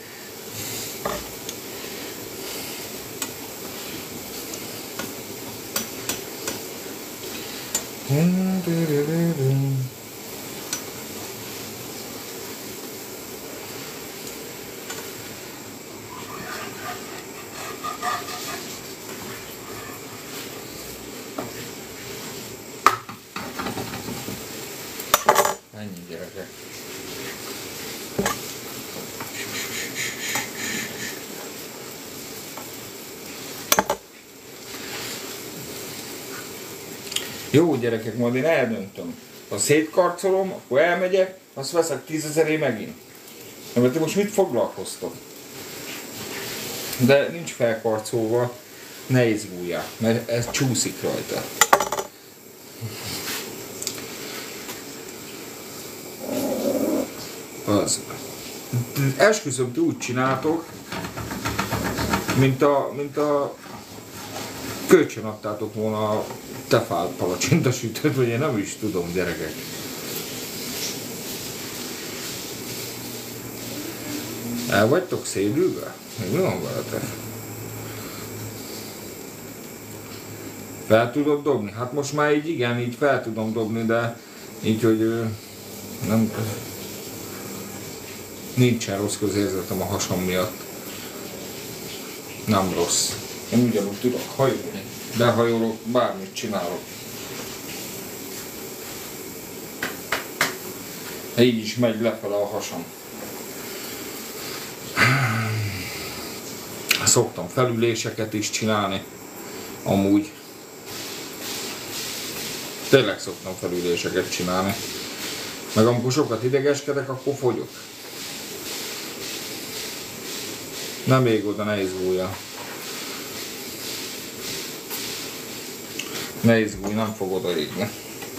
[SPEAKER 1] Ennyi, gyerekek. Jó, gyerekek, majd én eldöntöm. Ha szétkarcolom, akkor elmegyek, azt veszek 10 000-ért megint. Mert ti most mit foglalkoztok? De nincs felkarcolva, ne izguljál, mert ez csúszik rajta. Az. Esküszöm, ti úgy csináltok, mint a kölcsön adtátok volna a tefál palacsintasütőt, vagy én nem is tudom, gyerekek. El vagytok szédülve? Mi van veletek? Fel tudod dobni? Hát most már így igen, így fel tudom dobni, de így, hogy nem... Nincsen rossz közérzetem a hasam miatt. Nem rossz. Én ugyanúgy tudok hajolni. Behajolok, bármit csinálok. Így is megy lefele a hasam. Szoktam felüléseket is csinálni. Amúgy. Tényleg szoktam felüléseket csinálni. Meg amikor sokat idegeskedek, akkor fogyok. Nem ég oda, ne izgulja. Ne izgulj, nem fog oda égni.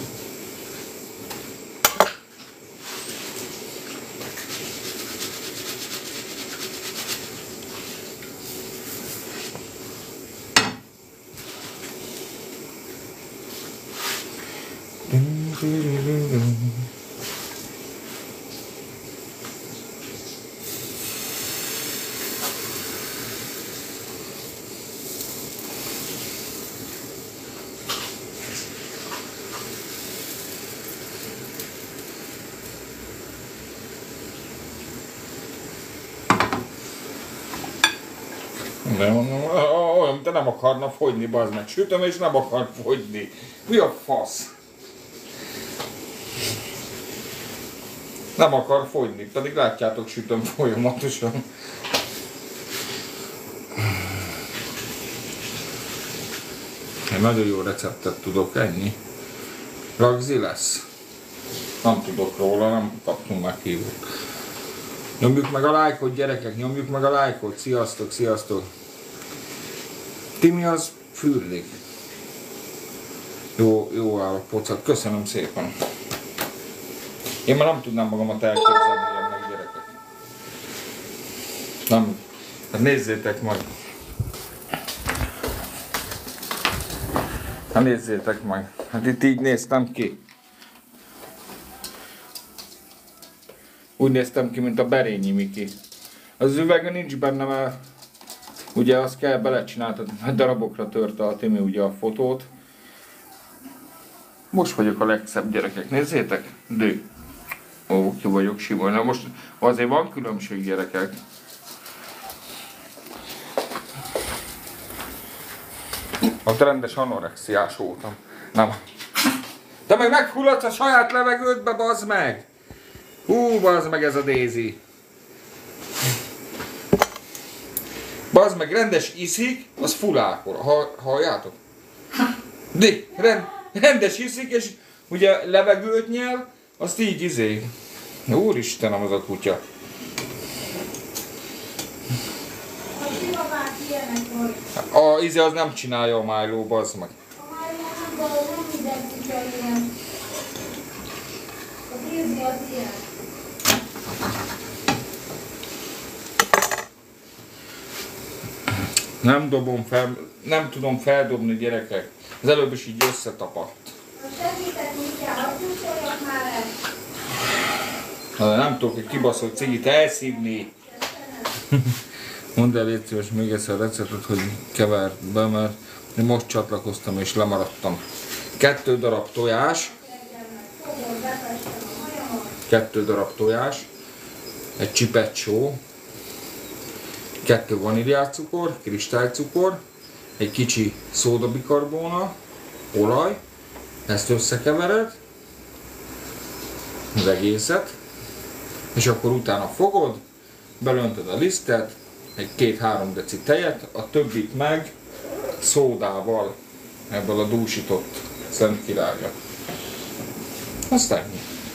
[SPEAKER 1] De mondom, olyan, te nem akarna fogyni, bazd meg. Sütöm és nem akar fogyni. Mi a fasz? Nem akar fogyni, pedig látjátok, sütöm folyamatosan. Én nagyon jó receptet tudok, ennyi. Ragzi lesz. Nem tudok róla, nem kaptunk már hívót. Nyomjuk meg a lájkot, gyerekek, nyomjuk meg a lájkot. Sziasztok, sziasztok. Timi az fürdik. Jó áll a pocak, köszönöm szépen. Én már nem tudnám magamat elképzelni ilyennek, gyerekek. Nem. Hát nézzétek meg. Hát nézzétek meg. Hát itt így néztem ki. Úgy néztem ki, mint a Berényi Miki. Az üvege nincs benne, mert ugye azt kell belecsináltad, mert darabokra törte a Timi ugye a fotót. Most vagyok a legszebb, gyerekek, nézzétek! Dű! Ó, ki vagyok sima. Na most azért van különbség, gyerekek. Ott rendes anorexiás voltam. Nem. De meg meghulladsz a saját levegődbe, bazd meg! Hú, bazd meg ez a Daisy. Bazd meg, rendes iszik, az fulákor. Halljátok? Rendes iszik, és ugye levegőt nyel, azt így izé. Úristenem, az a kutya. Izé az nem csinálja a Milo, bazd meg.
[SPEAKER 2] A Milo nem minden kutya ilyen. A Daisy az ilyen.
[SPEAKER 1] Nem tudom feldobni, gyerekek. Az előbb is így összetapadt.
[SPEAKER 2] Segítek, Mityá, hogy kucsoljak már el.
[SPEAKER 1] Nem tudok egy kibaszott cigit elszívni. Mondd el, légy szíves, még egyszer a receptet, hogy keverd be, mert most csatlakoztam és lemaradtam. 2 darab tojás. 2 darab tojás. Egy csipet só. 2 vaníliácukor, kristálycukor. Egy kicsi szódabikarbóna. Olaj. Ezt összekevered. Az egészet. És akkor utána fogod, belöntöd a lisztet, egy 2-3 deci tejet, a többit meg szódával, ebből a dúsított Szent Királyra. Azt ennyi.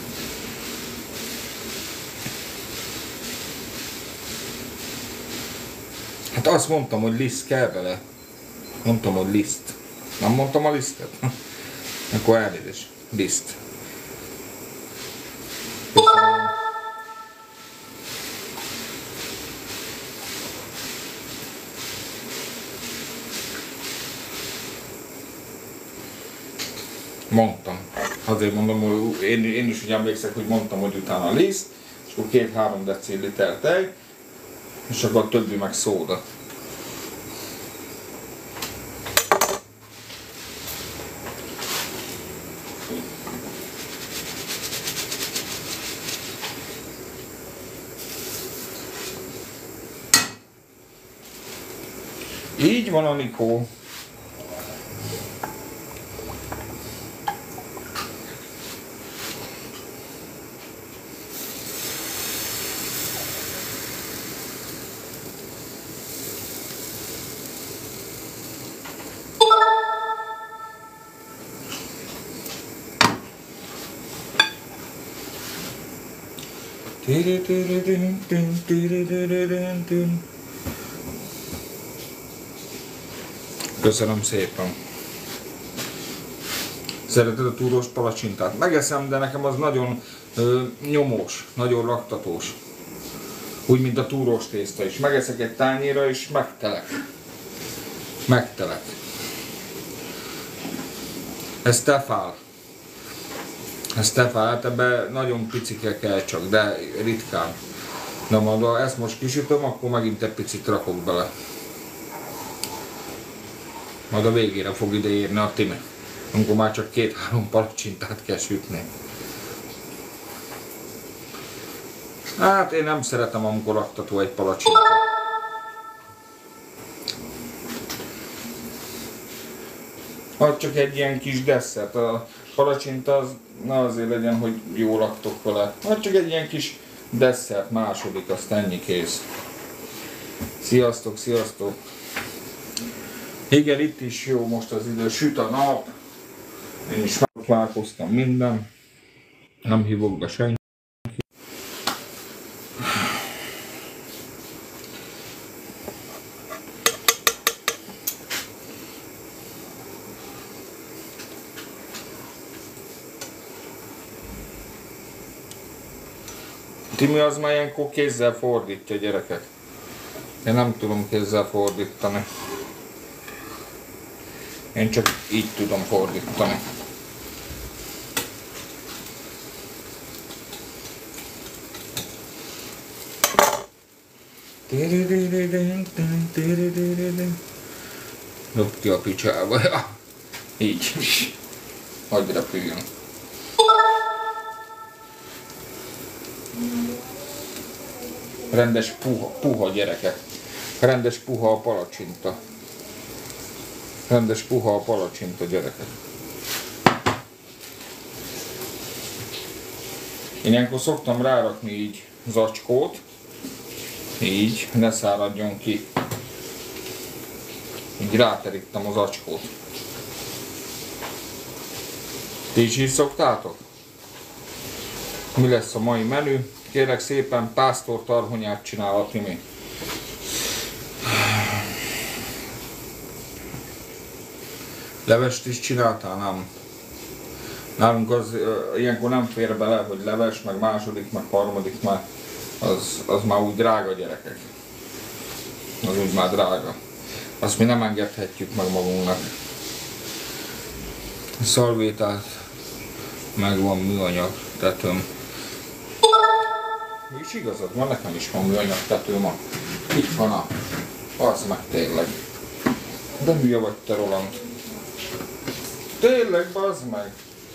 [SPEAKER 1] Hát azt mondtam, hogy liszt kell bele. Mondtam, hogy liszt. Nem mondtam a lisztet? Akkor elnézést. Liszt. Köszönöm. Mondtam. Azért mondom, hogy én is úgy emlékszek, hogy mondtam, hogy utána liszt, és akkor 2-3 deciliter tej, és akkor a többi meg szóda. Így van, Anikó. Köszönöm szépen. Szereted a túrós palacsintát? Megeszem, de nekem az nagyon nyomós, nagyon raktatós. Úgy, mint a túrós tészta is. Megeszek egy tányérra és megtelek. Megtelek. Ez tefál. Ez tefál, hát ebben nagyon picike kell csak, de ritkán. De majd ha ezt most kisütöm, akkor megint egy picit rakok bele. Majd a végére fog ide érni a Timi. Amikor már csak 2-3 palacsintát kell sütni. Hát én nem szeretem, amikor raktató egy palacsinta. Hát csak egy ilyen kis desszert. A palacsinta az, na azért legyen, hogy jól laktok vele. Hát csak egy ilyen kis desszert, második, azt ennyi kész. Sziasztok, sziasztok! Igen, itt is jó most az idő, süt a nap. Én is megtalálkoztam minden. Nem hívok be senki. Timi az már ilyenkor kézzel fordítja, gyerekek. Én nem tudom kézzel fordítani. Én csak így tudom fordítani. Dobd ki a picsába, ja. Így. Hagyj repüljön. Rendes puha gyerekek. Rendes puha a palacsinta. Rendes puha a palacsinta, gyerekek. Én ilyenkor szoktam rárakni így zacskót, így, ne száradjon ki. Így ráterítem az zacskót. Ti is így szoktátok? Mi lesz a mai menü? Kérlek szépen, pásztor tarhonyát csinál a Timi. Levest is csináltál? Nem. Nálunk az ilyenkor nem fér bele, hogy leves, meg második, meg harmadik, mert az már úgy drága, gyerekek. Az úgy már drága. Azt mi nem engedhetjük meg magunknak. A szalvétát megvan műanyag tetőm. És igazad van, nekem is van műanyag tetőm. Itt van a... Az meg tényleg. De hülye vagy te, Roland. Tényleg, bazd meg!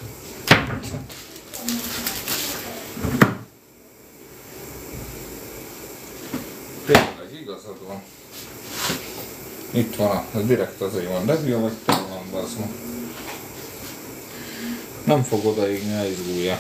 [SPEAKER 1] Tényleg, igazad van. Itt van, ez direkt azért van, de hülye vagy te, Roland, bazd meg. Nem fog odaigni, ne izgulja.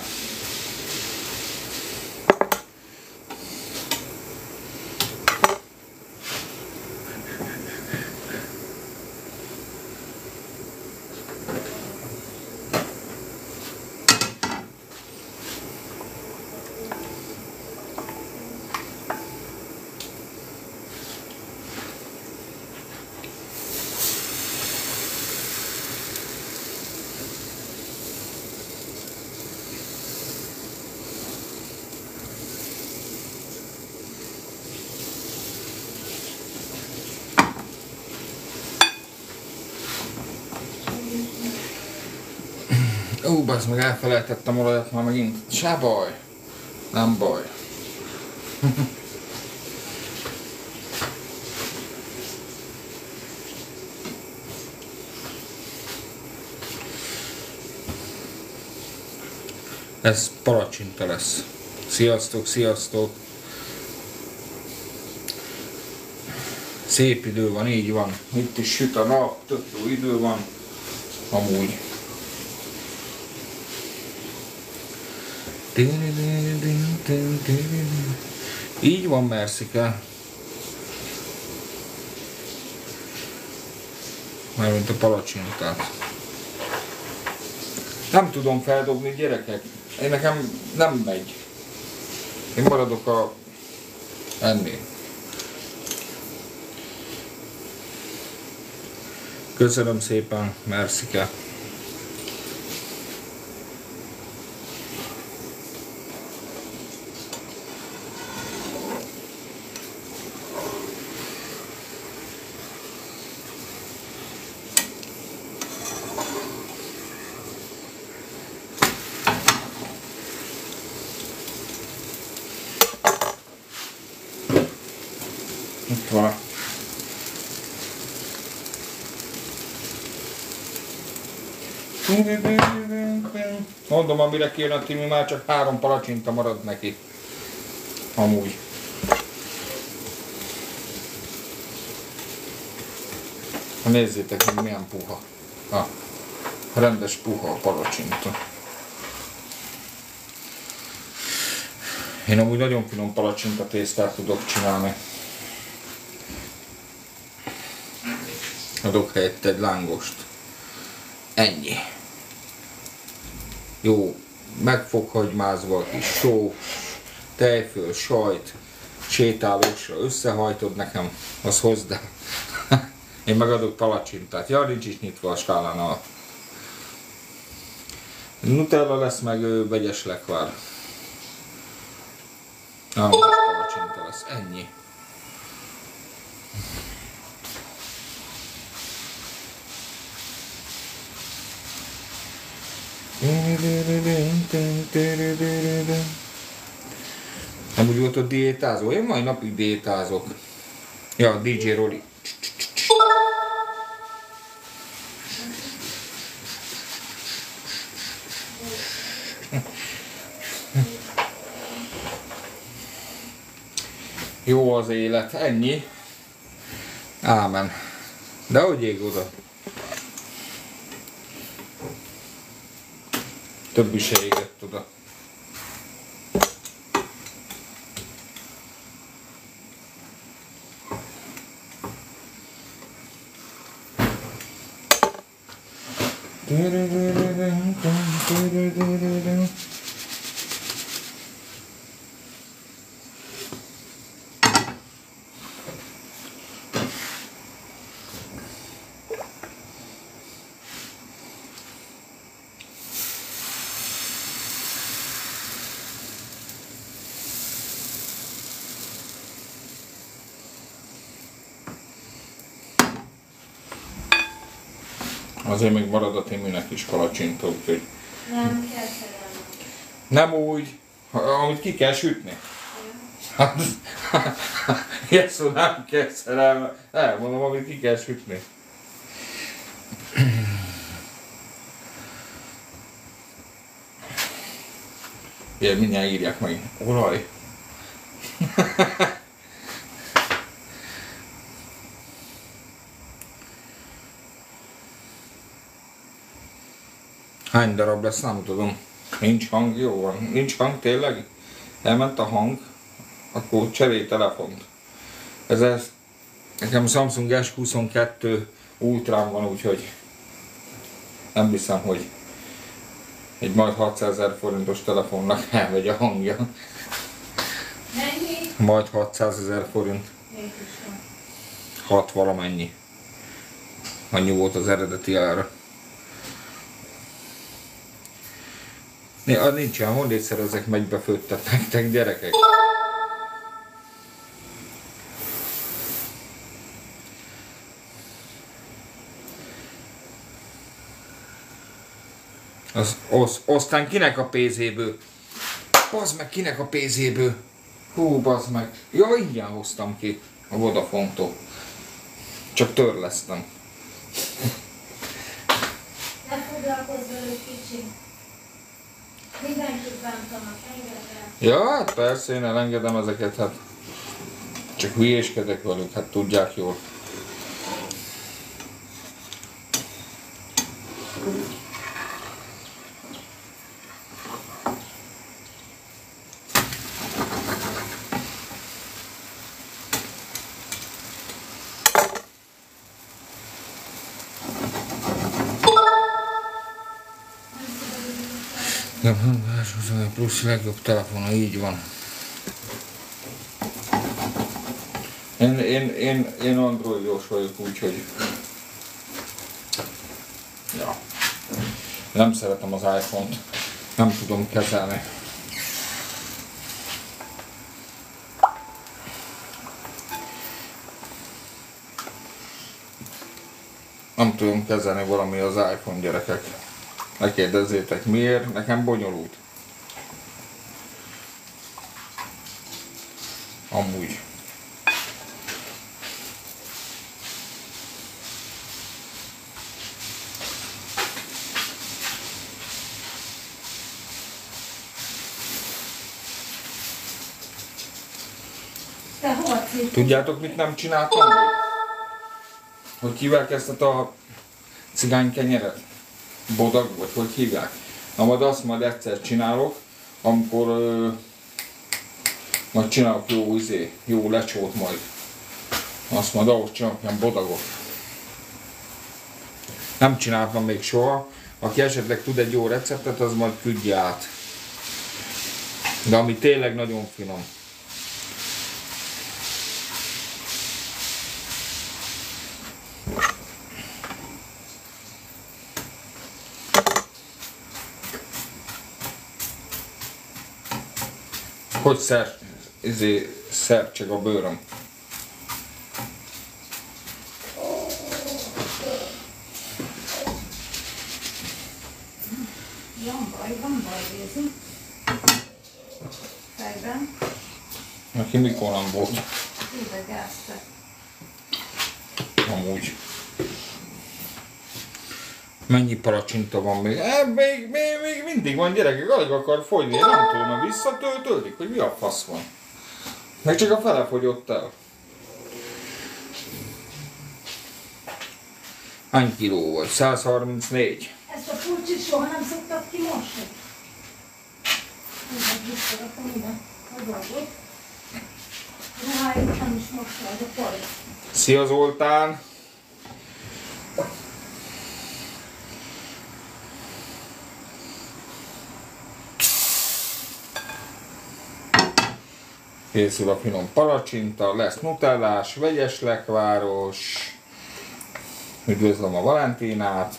[SPEAKER 1] Ó, bazd meg, elfelejtettem olajat már megint. Se baj. Nem baj. Ez palacsinta lesz. Sziasztok, sziasztok. Szép idő van, így van. Itt is süt a nap, tök jó idő van. Amúgy. Így van, Merszike. Mármint a palacsintát. Nem tudom feldobni, gyerekek. Én nekem nem megy. Én maradok a ennél. Köszönöm szépen, Merszike. Itt van. Mondom, amire kijön a Timi, már csak 3 palacsinta marad neki. Amúgy. Nézzétek meg, milyen puha. Rendes puha a palacsinta. Én amúgy nagyon finom palacsinta tésztát tudok csinálni. Adok helyett egy lángost. Ennyi. Jó, megfoghagymázva a kis só, tejföl, sajt, sétálósra összehajtod nekem, az hozd el. Én megadok palacsintát. Ja, nincs is nyitva a skálánál. Nutella lesz, meg vegyes lekvár. Most palacsinta lesz. Ennyi. Nem úgy volt a diétázó? Én mai napig diétázok. Ja, DJ Roli. Jó az élet, ennyi. Ámen. De hogy ég oda? Többi se égett oda. Azért még marad a Timinek is palacsinta, úgyhogy...
[SPEAKER 2] Nem kell szerelni.
[SPEAKER 1] Nem úgy, amit ki kell sütni. Hát, Jeszó, nem kell szerelme. Elmondom, amit ki kell sütni. Ilyen mindjárt írják meg. Olaj. Hány darab lesz, nem tudom. Nincs hang, jó van. Nincs hang, tényleg? Elment a hang, akkor cserélj telefont. Ez nekem Samsung S22 Ultrám van, úgyhogy nem hiszem, hogy egy majd 600 000 forintos telefonnak elmegy a hangja.
[SPEAKER 2] Mennyi?
[SPEAKER 1] Majd 600 000 forint. 6 valamennyi. Annyi volt az eredeti ára. Nincsen, honnét szerezek megybefőttet nektek, gyerekek? Aztán kinek a pénzéből? Bazd meg, kinek a pénzéből? Hú, bazd meg. Ja, ingyen hoztam ki a Vodafone-tól. Csak törlesztem.
[SPEAKER 2] Ne foglalkozz velük, kicsi. Mindenkit bántanak, engedd el.
[SPEAKER 1] Ja, hát persze, én elengedem ezeket, hát csak hülyéskedek velük, hát tudják jól. Plusz legjobb telefona, így van. Én androidos vagyok, úgyhogy... Ja. Nem szeretem az iPhone-t. Nem tudom kezelni. Nem tudom kezelni valami az iPhone, gyerekek. Ne kérdezzétek miért, nekem bonyolult. Amúgy.
[SPEAKER 2] Te hova cipőd?
[SPEAKER 1] Tudjátok, mit nem csináltam még? Hogy hívják ezt a cigánykenyeret? Bodag, vagy hogy hívják? Na majd azt majd egyszer csinálok, amikor majd csinálok jó lecsót majd. Azt majd ahhoz csinálok ilyen bodagot. Nem csináltam még soha. Aki esetleg tud egy jó receptet, az majd küldje át. De ami tényleg nagyon finom. Hogy szercseg a bőröm.
[SPEAKER 2] Van baj, Gézi. Fejben.
[SPEAKER 1] Neki mikor nem volt?
[SPEAKER 2] Üvegázta.
[SPEAKER 1] Amúgy. Mennyi palacsinta van még? Még mindig van, gyerekek, alig akar fogyni, én nem tudom, hogy visszatöltődik, hogy mi a fasz van. Meg csak a fele fogyott el. Hány kiló volt? 134.
[SPEAKER 2] Ezt a pulcsit soha nem szoktad kimosni? Ezzel visszarakom ide a dolgot. Ruháit nem is mosni, ez a pali.
[SPEAKER 1] Szia Zoltán! Készül a finom palacsinta, lesz nutellás, vegyes lekváros. Üdvözlöm a Valentinát.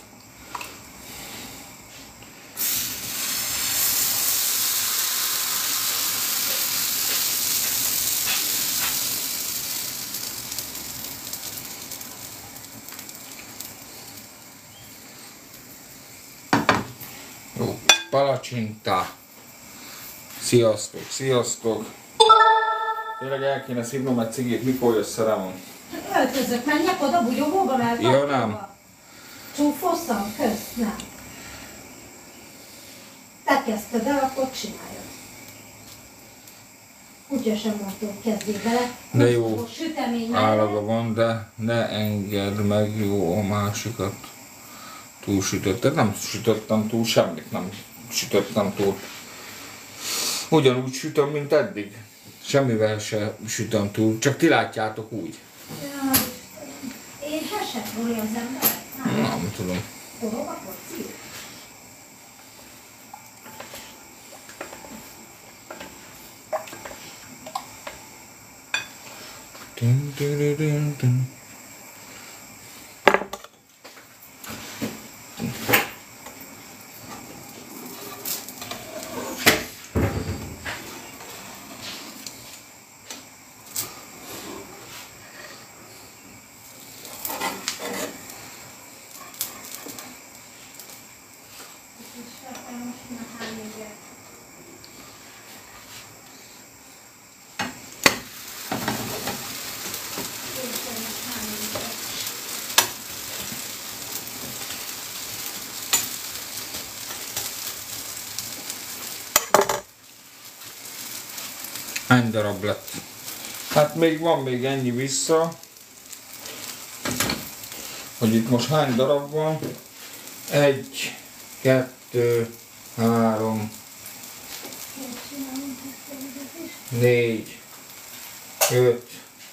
[SPEAKER 1] Jó kis palacsinta. Sziasztok, sziasztok. Tényleg el kéne szívnom egy cigit, mikor jössz Ramon?
[SPEAKER 2] Öltözök, menjek oda bugyogóba, mert
[SPEAKER 1] Ja, nem.
[SPEAKER 2] Csúfosszam, kösz, nem. Te kezdted el, akkor csináljad. Úgyhogy sem mondta, hogy kezdjél bele.
[SPEAKER 1] De jó
[SPEAKER 2] Sütemény
[SPEAKER 1] állaga van, de ne engedd meg, jó, a másikat túlsütötted. Nem sütöttem túl, semmit nem sütöttem túl. Ugyanúgy sütöm, mint eddig. Semmivel se sütöm túl, csak ti látjátok úgy.
[SPEAKER 2] Ja, én hesek volna az ember.
[SPEAKER 1] Nem tudom.
[SPEAKER 2] Forog a porció.
[SPEAKER 1] Dun, dun, dun, dun, dun. Hány darab lett? Hát még van még ennyi vissza. Hogy itt most hány darab van? 1, 2, 3, 4, 5,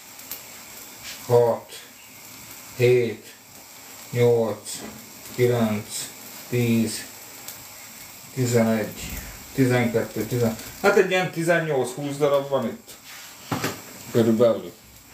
[SPEAKER 1] 6, 7, 8, 9, 10, 11, 12, 10. Hát egy ilyen 18-20 darab van itt. Körülbelül.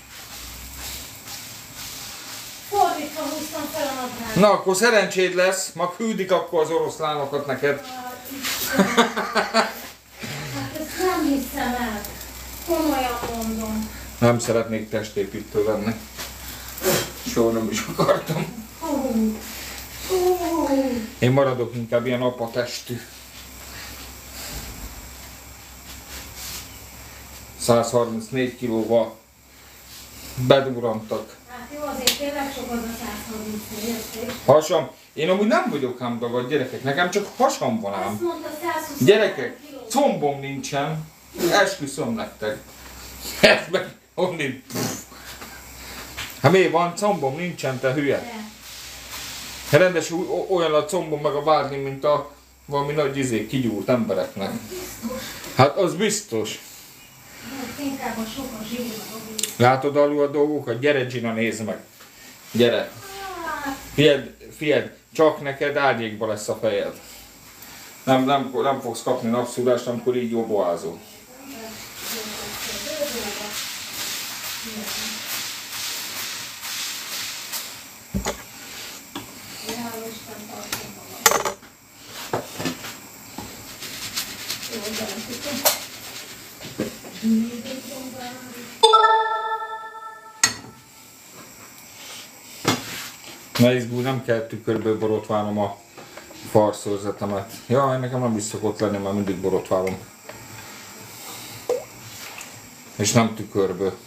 [SPEAKER 2] Fordítva húztam fel a nadrágot.
[SPEAKER 1] Na, akkor szerencséd lesz, ma küldik akkor az oroszlánokat neked.
[SPEAKER 2] Hát ezt nem hiszem el. Komolyan mondom.
[SPEAKER 1] Nem szeretnék testépítő lenni. Soha nem is akartam. Én maradok inkább ilyen apatestű. 134 kilóval bedurrantak.
[SPEAKER 2] Hát jó, azért tényleg sok az a 134, érték?
[SPEAKER 1] Hasam. Én amúgy nem vagyok ám dagad, gyerekek, nekem csak hasam van ám.
[SPEAKER 2] Azt mondta 120
[SPEAKER 1] Gyerekek,
[SPEAKER 2] kiló.
[SPEAKER 1] combom nincsen. Esküszöm nektek. Ez meg onnit. Hát miért van? Combom nincsen, te hülye.
[SPEAKER 2] De.
[SPEAKER 1] Rendes olyan a combom meg a vádli, mint a valami nagy kigyúrt embereknek. Hát az biztos.
[SPEAKER 2] Hát inkább a sok a zsír, meg a víz.
[SPEAKER 1] Látod alul a dolgokat? Gyere Gina, nézd meg. Gyere.
[SPEAKER 2] Hát,
[SPEAKER 1] Figyeld, csak neked árnyékba lesz a fejed. Nem fogsz kapni napszúrást, amikor így jóboázol. Ne izgulj, nem kell tükörből borotválnom a farszőrzetemet. Jaj, nekem nem is szokott lenni, mert mindig borotválom. És nem tükörből.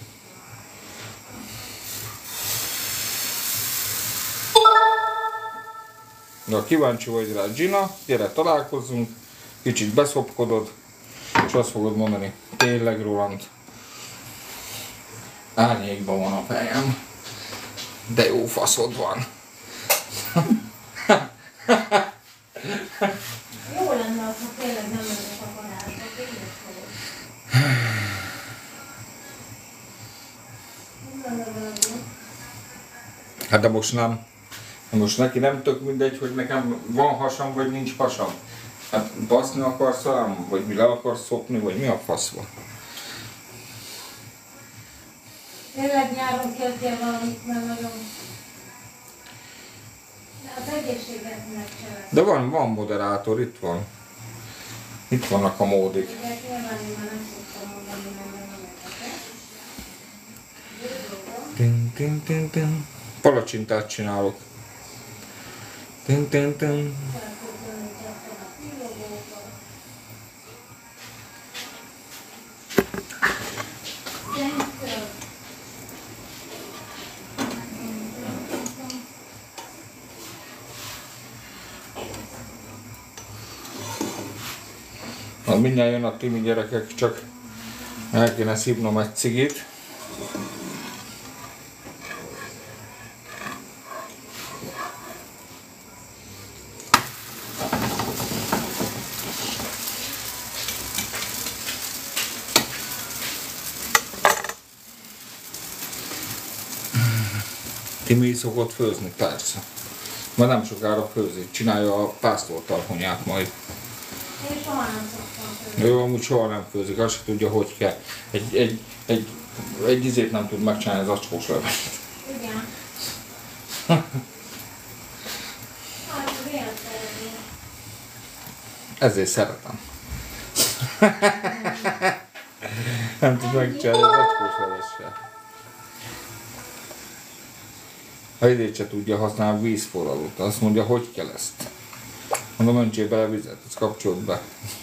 [SPEAKER 1] Na, kíváncsi vagy rá, Gina, gyere találkozzunk, kicsit beszopkodod, és azt fogod mondani, tényleg Roland, árnyékban van a fejem, de jó faszod van.
[SPEAKER 2] jó lenne, ha tényleg nem mennek a garázsba, tényleg fogod.
[SPEAKER 1] Hát de most nem. Most neki nem tök mindegy, hogy nekem van hasam, vagy nincs hasam. Hát baszni akarsz rám, vagy mi le akarsz szopni, vagy mi a fasz van.
[SPEAKER 2] Tényleg nyáron kezdjél valamit, mert nagyon... De az egészséget megcsinálni.
[SPEAKER 1] De van moderátor, itt van. Itt vannak a módik.
[SPEAKER 2] Igen, nyilván én már nem szoktam mondani, mert nem ezeket.
[SPEAKER 1] Tin, tin, tin, tin. Palacsintát csinálok. Tin, tin, tin. Mindjárt jön a Timi, gyerekek, csak el kéne szívnom egy cigit. Timi szokott főzni, persze. Már nem sokára főzik, csinálja a pásztortarhonyát majd.
[SPEAKER 2] Én soha nem szoktam főzni.
[SPEAKER 1] Ő amúgy soha nem főzik, azt se tudja, hogy kell. Egy izét nem tud megcsinálni, az acskós levet.
[SPEAKER 2] Igen. Hát, miért szeretnél?
[SPEAKER 1] Ezért szeretem. Nem tud megcsinálni az acskós levessel. Ha idét se tudja használni vízforralót, azt mondja, hogy kell ezt. Mondom, öntsél bele vizet, ezt kapcsolt be.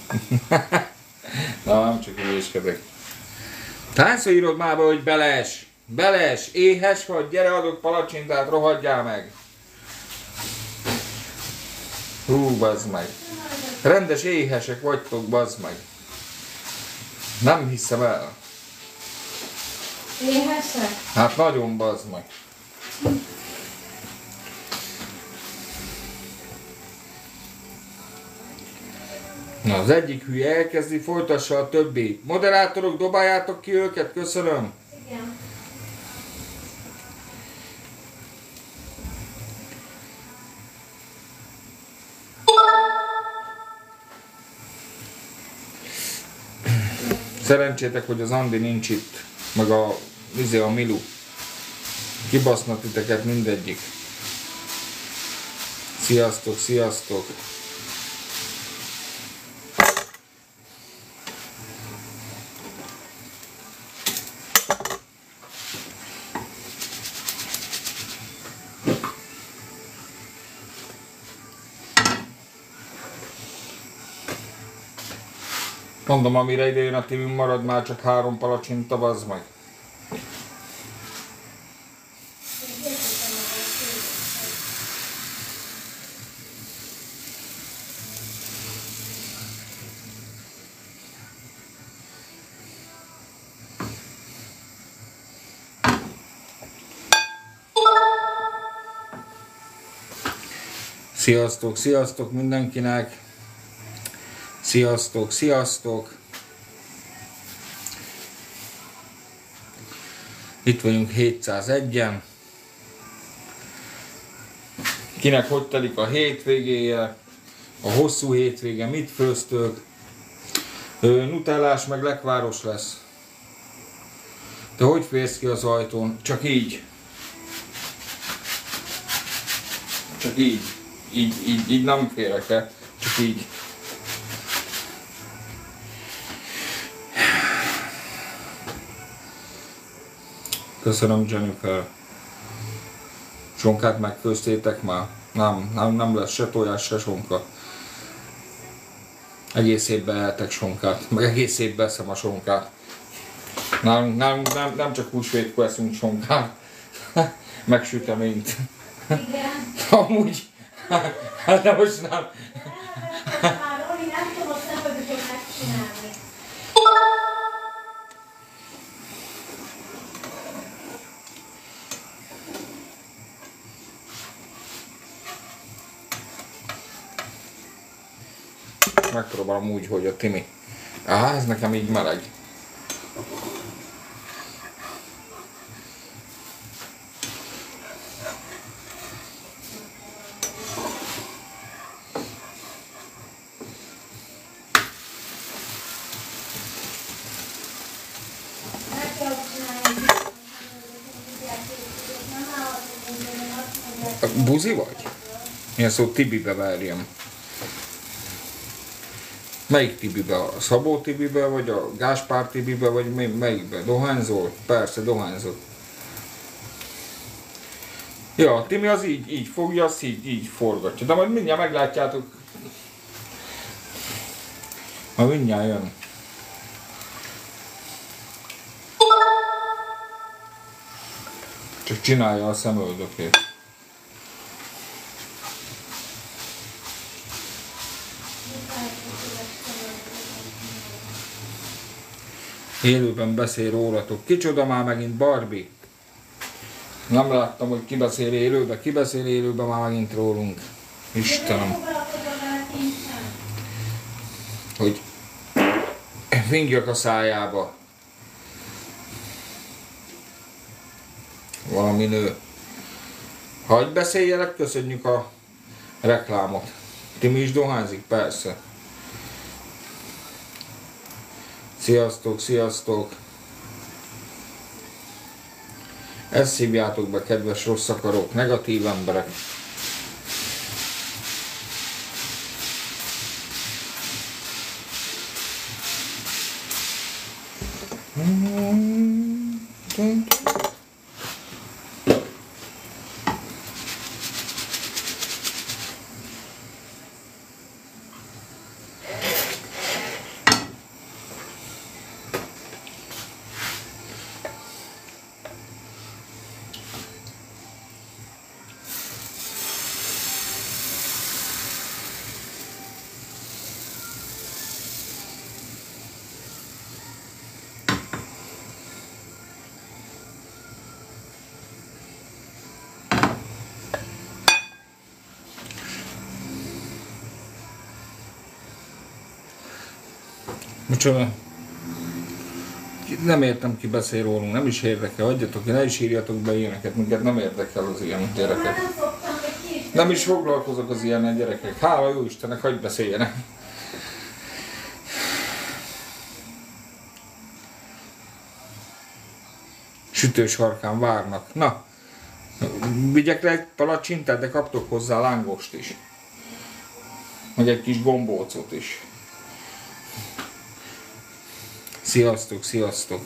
[SPEAKER 1] Na, nem csak ügyéskedek. Hányszor írod már be, hogy Beles? Beles, éhes vagy? Gyere, adok palacsintát, rohadjál meg! Hú, bazd meg. Rendes éhesek vagytok, bazd meg. Nem hiszem el.
[SPEAKER 2] Éhesek?
[SPEAKER 1] Hát nagyon, bazd meg. Na, az egyik hülye elkezdi, folytassa a többi. Moderátorok, dobáljátok ki őket, köszönöm.
[SPEAKER 2] Igen.
[SPEAKER 1] Szerencsétek, hogy az Andi nincs itt, meg a Milu. Kibasznak titeket mindegyik. Sziasztok, sziasztok. Mondom, amire ide jön a Timi, marad már csak 3 palacsinta, bazd meg. Sziasztok, sziasztok mindenkinek! Sziasztok, sziasztok! Itt vagyunk 701-en. Kinek hogy telik a hétvégéje, a hosszú hétvége, mit főztök? Nutellás meg lekváros lesz. Te hogy férsz ki az ajtón? Csak így. Csak így. Így nem férek el. Csak így. Köszönöm, Jennifer. Sonkát megfőztétek már? Nem lesz se tojás, se sonka. Egész évben ehetek sonkát, meg egész évben eszem a sonkát. Nem csak húsvétkor eszünk sonkát, meg süteményt.
[SPEAKER 2] Igen.
[SPEAKER 1] Amúgy, hát de most nem.
[SPEAKER 2] Már Oli, nem tudom, azt nem fogjuk megcsinálni.
[SPEAKER 1] Megpróbálom úgy, hogy a Timi. Ez nekem így meleg. Buzi vagy? Milyen szó Tibibe várjam? Melyik Tibibe? A Szabó Tibibe, vagy a Gáspár Tibibe, vagy melyikbe? Dohányzol? Persze, dohányzol. Ja, a Timi az így fogja, azt így forgatja. De majd mindjárt meglátjátok. Majd mindjárt jön. Csak csinálja a szemöldökét. Élőben beszél rólatok. Kicsoda már megint Barbie? Nem láttam, hogy ki beszél élőben már megint rólunk. Istenem. Hogy fingjak a szájába. Valami nő. Hagyj beszéljelek, köszönjük a reklámot. Timi is dohányzik? Persze. Sziasztok, sziasztok! Ezt szívjátok be, kedves rossz akarók, negatív emberek. Micsoda? Nem értem, ki beszél rólunk, nem is érdekel, hagyjatok, ne is írjatok be ilyeneket, minket nem érdekel az ilyen gyerekek. Nem is foglalkozok az ilyen gyerekek, hála jó Istennek, hagyj beszéljenek. Sütős harkán várnak. Na, vigyek le egy palacsintát, de kaptok hozzá lángost is. Meg egy kis gombócot is. Sziasztok, sziasztok!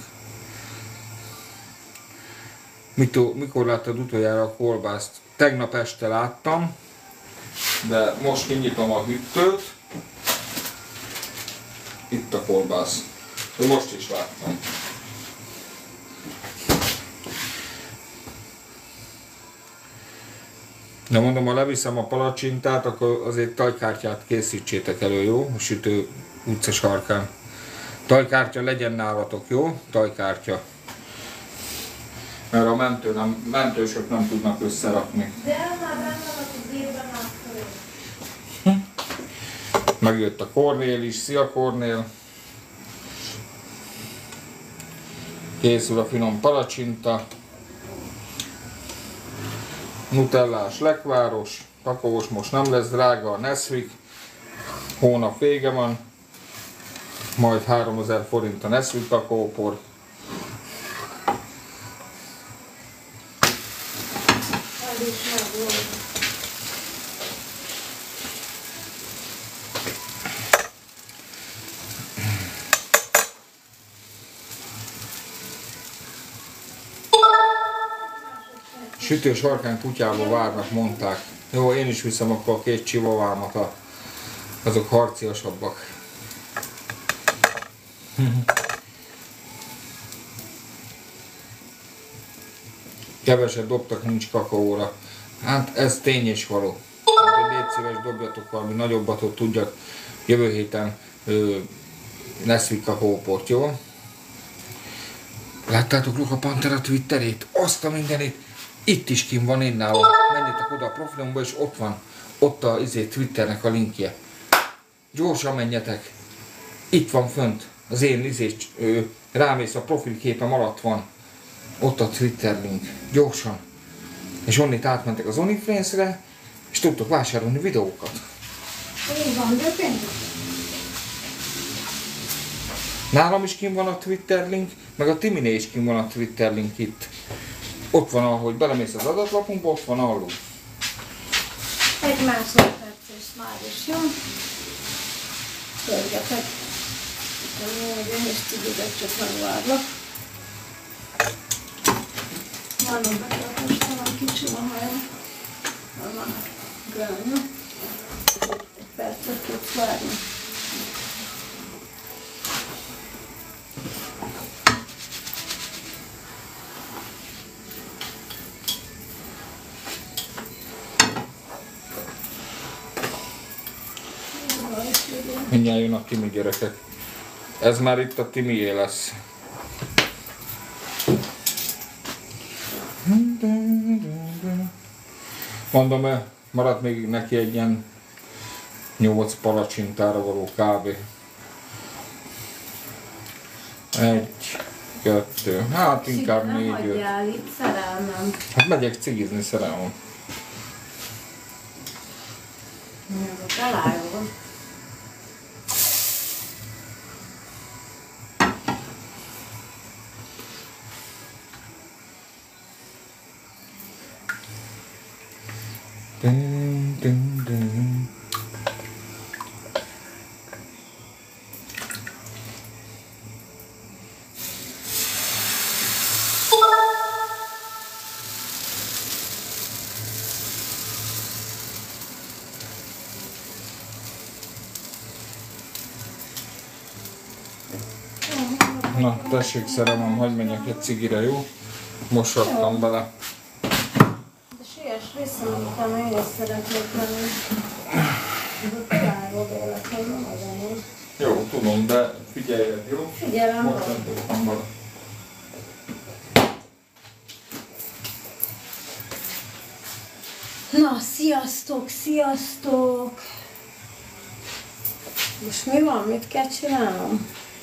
[SPEAKER 1] Mikor láttad utoljára a kolbászt? Tegnap este láttam, de most kinyitom a hűtőt. Itt a kolbász. Most is láttam. De mondom, ha leviszem a palacsintát, akkor azért tajkártyát készítsétek elő, jó? A sütő utca sarkán. Tajkártya legyen nálatok, jó? Tajkártya. Mert a mentősök nem tudnak összerakni. Megjött a Kornél is. Szia Kornél! Készül a finom palacsinta. Nutellás lekváros. Kakaós most nem lesz drága, a Nesquik. Hónap vége van. Majd 3000 forint a Nesquik kakaópor. Sütős harkán kutyába várnak, mondták. Jó, én is viszem akkor a két csivavámat, azok harciasabbak. Keveset dobtak, nincs kakaóra. Hát ez tény és való. Hát, légy szíves, dobjatok valami nagyobbat, hogy tudjak jövő héten Nesquik kakaóport, jó? Láttátok Luka Pantera Twitterét? Azt a mindenit! Itt is kim van én nálam. Menjetek oda a profilomba, és ott van. Ott a Twitternek a linkje. Gyorsan menjetek. Itt van fönt. Az én rámész a profilképem alatt van. Ott a Twitter link. Gyorsan. És onnit átmentek az OnlyFans-re, és tudtok vásárolni videókat.
[SPEAKER 2] Így van, de tényleg.
[SPEAKER 1] Nálam is kim van a Twitter link, meg a Timiné is kim van a Twitter link itt. Ott van, ahogy belemész az adatlapunkba, ott van alul.
[SPEAKER 2] Egy másodperc és már is jó. Törgetek. Nagyon és cigidet csak megvárlak. Vállom betartástalan kicsi a hajam. Van gránya. Egy percet tudsz várni.
[SPEAKER 1] Mindjárt jön a Timi gyerekek. Ez már itt a Timié lesz. Mondom, maradt még neki egy ilyen 8 palacsintára való kávé. 1, 2, hát inkább 4, 5.
[SPEAKER 2] Hagyjál itt, szerelmem.
[SPEAKER 1] Hát megyek cigizni, szerelmem.
[SPEAKER 2] Ez a találjon.
[SPEAKER 1] Dun, dun, dun. Na, tessék szerelmem, hagyj menjek egy cigire, jó? Most raktam bele.
[SPEAKER 2] De siess vissza, utána én is szeretnék menni. Ez a találó véletlen, nem az enyém.
[SPEAKER 1] Jó, tudom, de figyeljed, jó?
[SPEAKER 2] Figyelem,
[SPEAKER 1] Most
[SPEAKER 2] van.
[SPEAKER 1] nem tudtam bele.
[SPEAKER 2] Na, sziasztok, sziasztok! Most mi van? Mit kell csinálnom?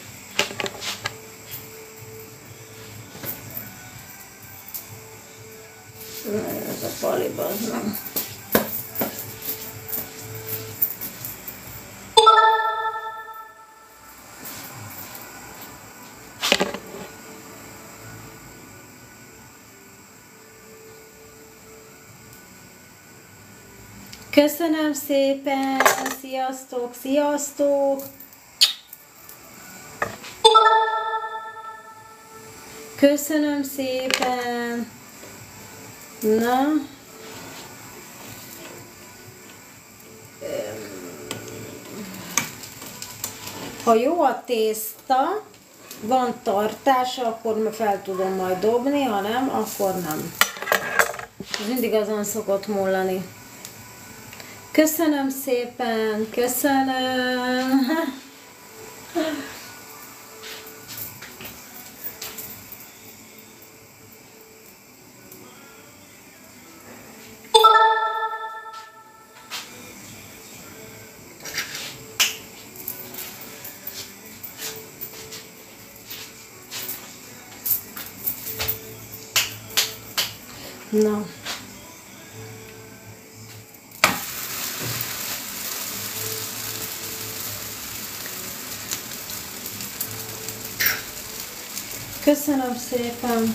[SPEAKER 2] Ez a pali, bazd meg. Köszönöm szépen! Sziasztok, sziasztok! Köszönöm szépen! Na? Ha jó a tészta, van tartása, akkor fel tudom majd dobni, ha nem, akkor nem. Ez mindig azon szokott múlani. Köszönöm szépen, köszönöm! Na. Köszönöm szépen!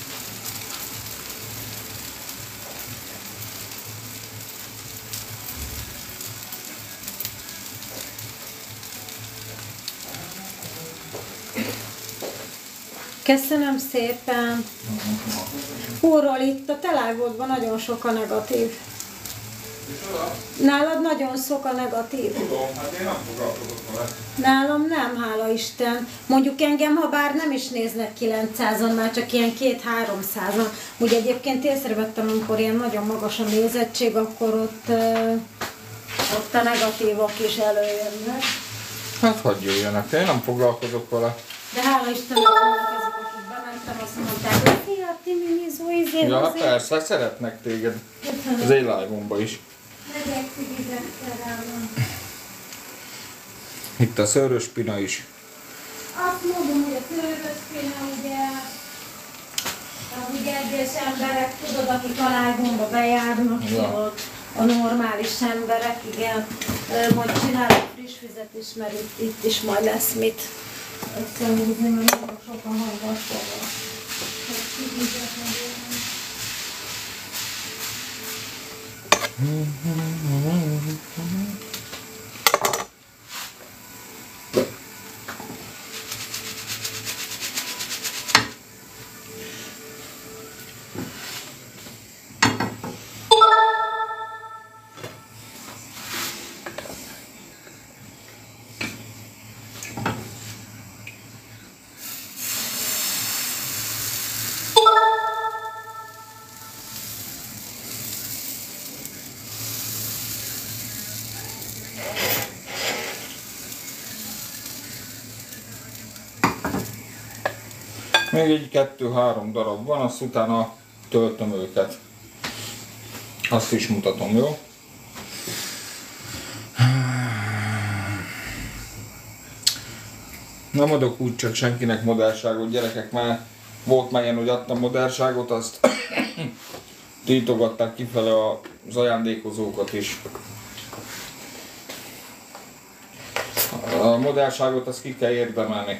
[SPEAKER 2] Köszönöm szépen! Úrról itt a telágodban nagyon sok a negatív. Nálad nagyon sok a negatív.
[SPEAKER 1] Tudom, hát én nem foglalkozok vele.
[SPEAKER 2] Nálam nem, hála Isten. Mondjuk engem, ha bár nem is néznek 900-an, már csak ilyen 200-300-an. Úgy egyébként észrevettem, amikor ilyen nagyon magas a nézettség, akkor ott a negatívok is előjönnek.
[SPEAKER 1] Hát hagyj jöjjenek, én nem foglalkozok vele.
[SPEAKER 2] De hála Istennek vannak ezek, akik bementem, azt mondták, hogy szia, Timi, Mizó, izé,
[SPEAKER 1] Ja,
[SPEAKER 2] azért.
[SPEAKER 1] persze, szeretnek téged. Az egy live-omba is.
[SPEAKER 2] Megyek, figyeljek, szerelmem.
[SPEAKER 1] Itt a szőrös pina is.
[SPEAKER 2] Azt mondom, hogy a szőröspina, ugye egyes emberek, tudod, akik a live-omba bejárnak,
[SPEAKER 1] Ja.
[SPEAKER 2] tudod, a normális emberek, igen, majd csinálok friss vizet is, mert itt is majd lesz mit összehúzni, mert nagyon sokan hallgatják.
[SPEAKER 1] Még egy 2-3 darab van, azt utána töltöm őket. Azt is mutatom, jó? Nem adok úgy csak senkinek modellságot, gyerekek, már volt már ilyen, hogy adtam modellságot, azt tiltogatták kifele az ajándékozókat is. A modellságot azt ki kell érdemelni.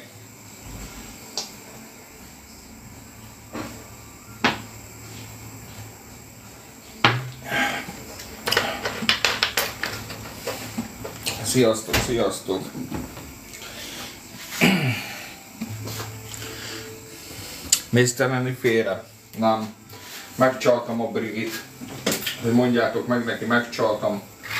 [SPEAKER 1] Sziasztok, sziasztok! Mész te menni félre? Nem. Megcsaltam a Brigit. Mondjátok meg neki, megcsaltam.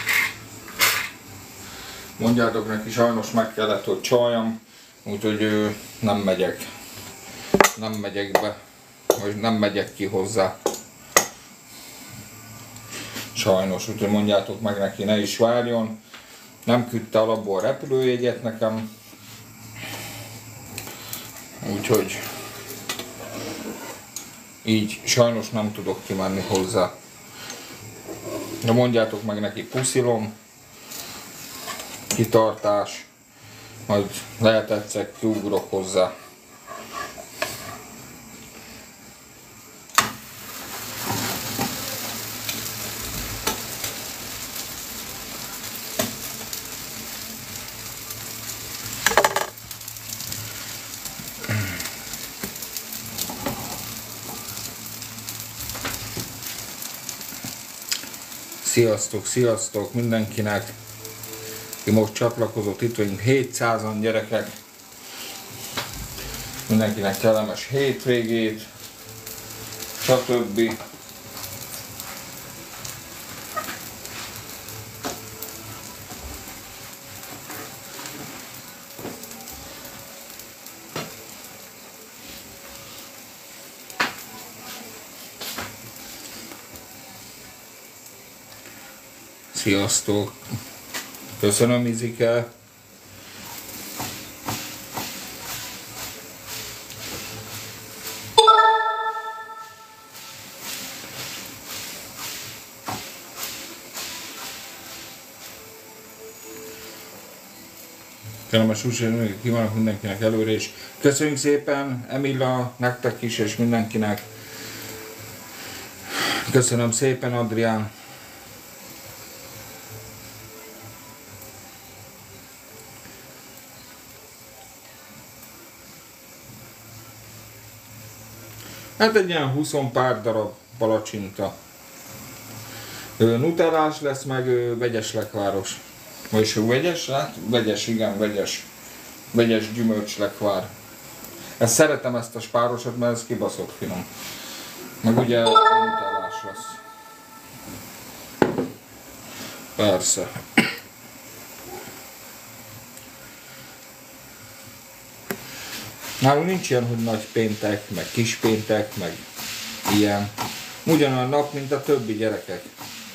[SPEAKER 1] Mondjátok neki, sajnos meg kellett, hogy csaljam. Úgyhogy nem megyek. Nem megyek be. Vagy nem megyek ki hozzá. Sajnos, úgyhogy mondjátok meg neki, ne is várjon. Nem küldte alapból repülőjegyet nekem. Úgyhogy így sajnos nem tudok kimenni hozzá. De mondjátok meg neki, puszilom, kitartás, majd lehet egyszer kiugrok hozzá. Sziasztok, sziasztok mindenkinek, ki most csatlakozott, itt vagyunk 700-an gyerekek, mindenkinek kellemes hétvégét, stb. Sziasztok! Köszönöm, Izike! Kellemes húsvétot kívánok mindenkinek előre is. Köszönjük szépen, Emila, nektek is és mindenkinek. Köszönöm szépen, Adrián. Hát egy ilyen 20 pár darab palacsinta. Nutellás lesz, meg vegyes lekváros. Vagyis vegyes? Hát vegyes, igen, vegyes. Vegyes gyümölcslekvár. Ezt szeretem, ezt a spárosat, mert ez kibaszott finom. Meg ugye nutellás lesz. Persze. Nálunk nincs ilyen, hogy nagy péntek, meg kis péntek, meg ilyen. Ugyanolyan nap, mint a többi gyerekek.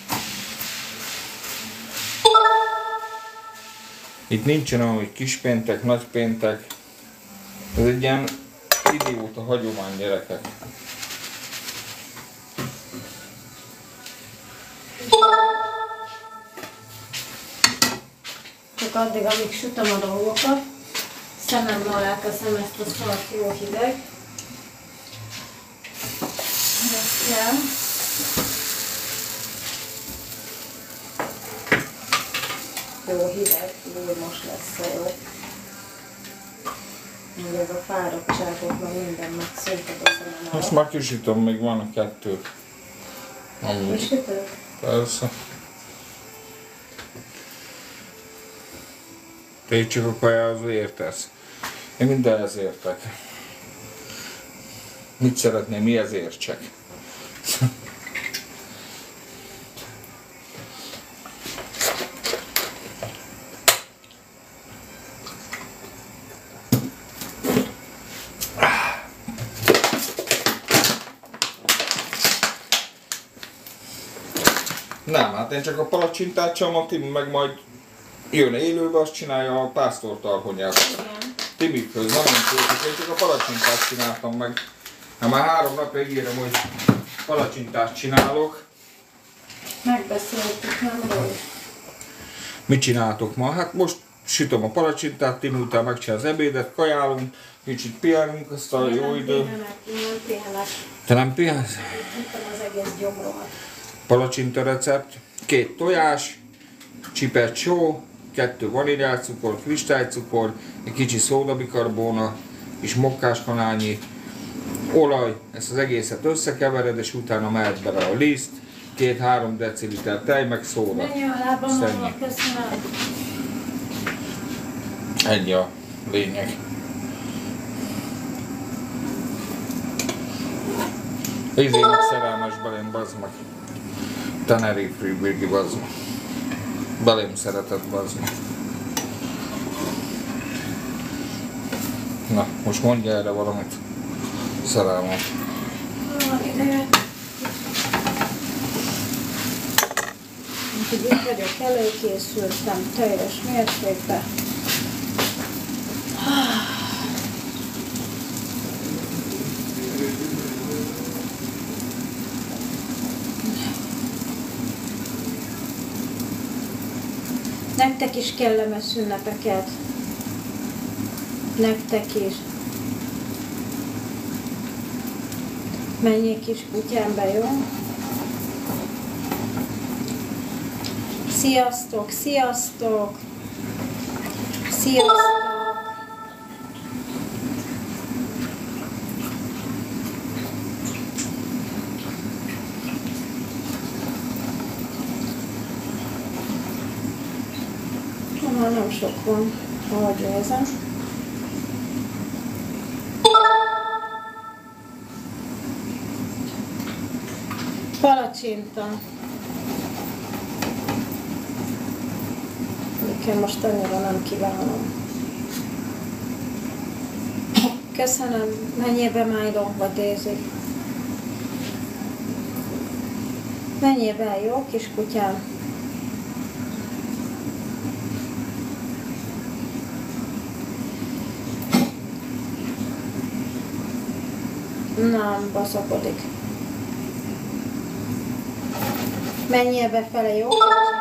[SPEAKER 1] Itt nincsen olyan, hogy kis péntek, nagy péntek. Ez egy ilyen idióta hagyomány, gyerekek.
[SPEAKER 2] Csak addig, amíg sütöm a dolgokat, szemembe alá teszem ezt a szart, jó hideg. Ezt kell. Jó hideg, úgy most lesz a jó. Még ez a fáradtságok, meg minden megszűnt a szemem alá.
[SPEAKER 1] Ezt már kisütöm, még van a 2.
[SPEAKER 2] Kisütök?
[SPEAKER 1] Persze. Te csak a kajához értesz. Én mindenhez értek. Mit szeretném, mihez értsek? Nem, hát én csak a palacsintát csamom, Timi meg majd jön élőbe, azt csinálja a pásztortarhonyát. Timikhoz, nem tudjuk, én csak a palacsintát csináltam meg. Hát már 3 napja ígérem, hogy palacsintát csinálok.
[SPEAKER 2] Megbeszéltük, nem róluk.
[SPEAKER 1] Mit csináltok ma? Hát most sütöm a palacsintát, Timi után megcsinál az ebédet, kajálunk, kicsit pihenünk, azt a jó idő.
[SPEAKER 2] Én nem pihenek.
[SPEAKER 1] Te nem pihensz?
[SPEAKER 2] Hittem az egész gyomromat.
[SPEAKER 1] Palacsinta recept, 2 tojás, csipet só, 2 vaníliácukor, kristálycukor, egy kicsi szódabikarbóna, kis mokkáskanálnyi olaj, ezt az egészet összekevered, és utána mehet bele a liszt, 2-3 deciliter tej, meg szóda.
[SPEAKER 2] Mennyi a lábam,
[SPEAKER 1] Ennyi.
[SPEAKER 2] köszönöm.
[SPEAKER 1] Ennyi a lényeg. Izé meg szerelmes belém, bazd meg. Tenerife Birgi, bazd meg. Belém szeretett, bazd meg. Na, most mondja erre valamit. Szerelmem.
[SPEAKER 2] Úgyhogy itt vagyok, előkészültem teljes mértékben. Nektek is kellemes ünnepeket. Nektek is. Menjél kis kutyámba, jó? Sziasztok, sziasztok! Sziasztok! Már nem sok van, ahogy nézem. Palacsinta. Nekem most annyira nem kívánom. Köszönöm, menjél be, Milo, vagy Daisy. Menjél be, jó kis kutyám? Nem, baszakodik. Menjél befele, jó?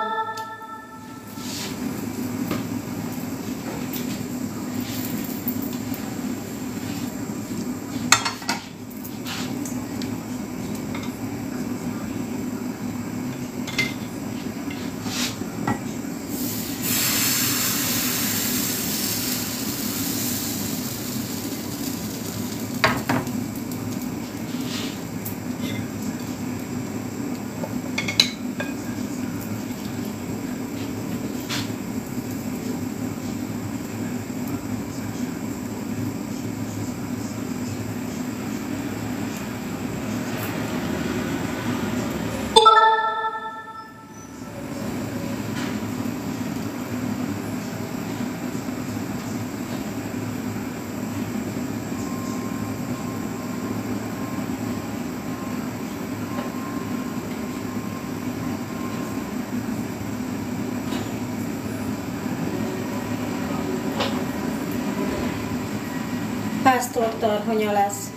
[SPEAKER 2] Pásztortarhonya lesz.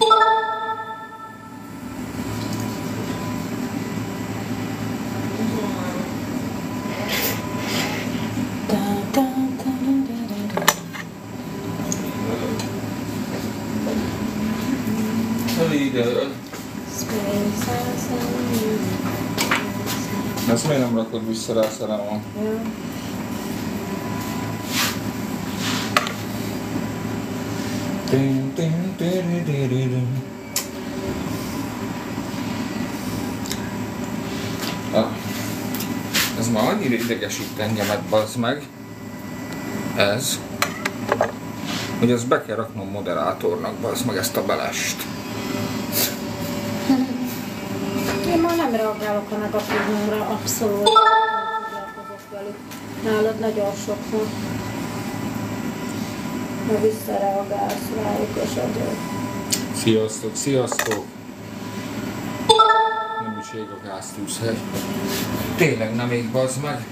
[SPEAKER 1] Ezt miért nem rakod vissza rá, szerelmem?
[SPEAKER 2] Ja.
[SPEAKER 1] Ez már annyira idegesít engemet, bazd meg. Ez. Hogy ezt be kell raknom moderátornak, bazd meg ezt a belest.
[SPEAKER 2] Én már nem reagálok a negatívumra, abszolút nem foglalkozok velük. Nálad nagyon sok van. Ha visszareagálsz rájuk esetleg.
[SPEAKER 1] Sziasztok, sziasztok! Nem is ég a gáztűzhely. Tényleg nem ég, bazd meg.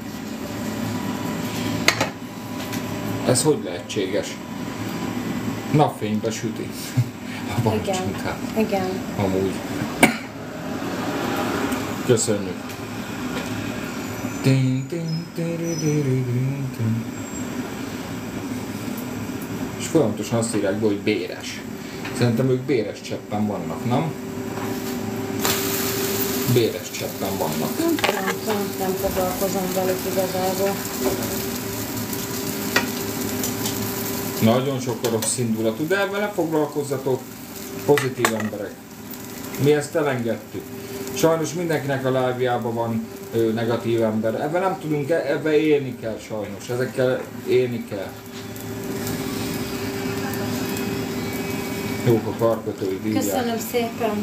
[SPEAKER 1] Ez hogy lehetséges? Napfénybe süti. A palacsintát.
[SPEAKER 2] Igen.
[SPEAKER 1] Amúgy. Köszönjük. És folyamatosan azt írják be, hogy béres. Szerintem ők béres cseppen vannak, nem? Béres cseppen vannak.
[SPEAKER 2] Nem foglalkozom velük igazából.
[SPEAKER 1] Nagyon sok a rossz indulatú, de ebben ne foglalkozzatok, pozitív emberek. Mi ezt elengedtük. Sajnos mindenkinek a lábjában van negatív ember. Ebben nem tudunk, ebben élni kell sajnos. Ezekkel élni kell. Jók a karkötőid, így.
[SPEAKER 2] Köszönöm szépen.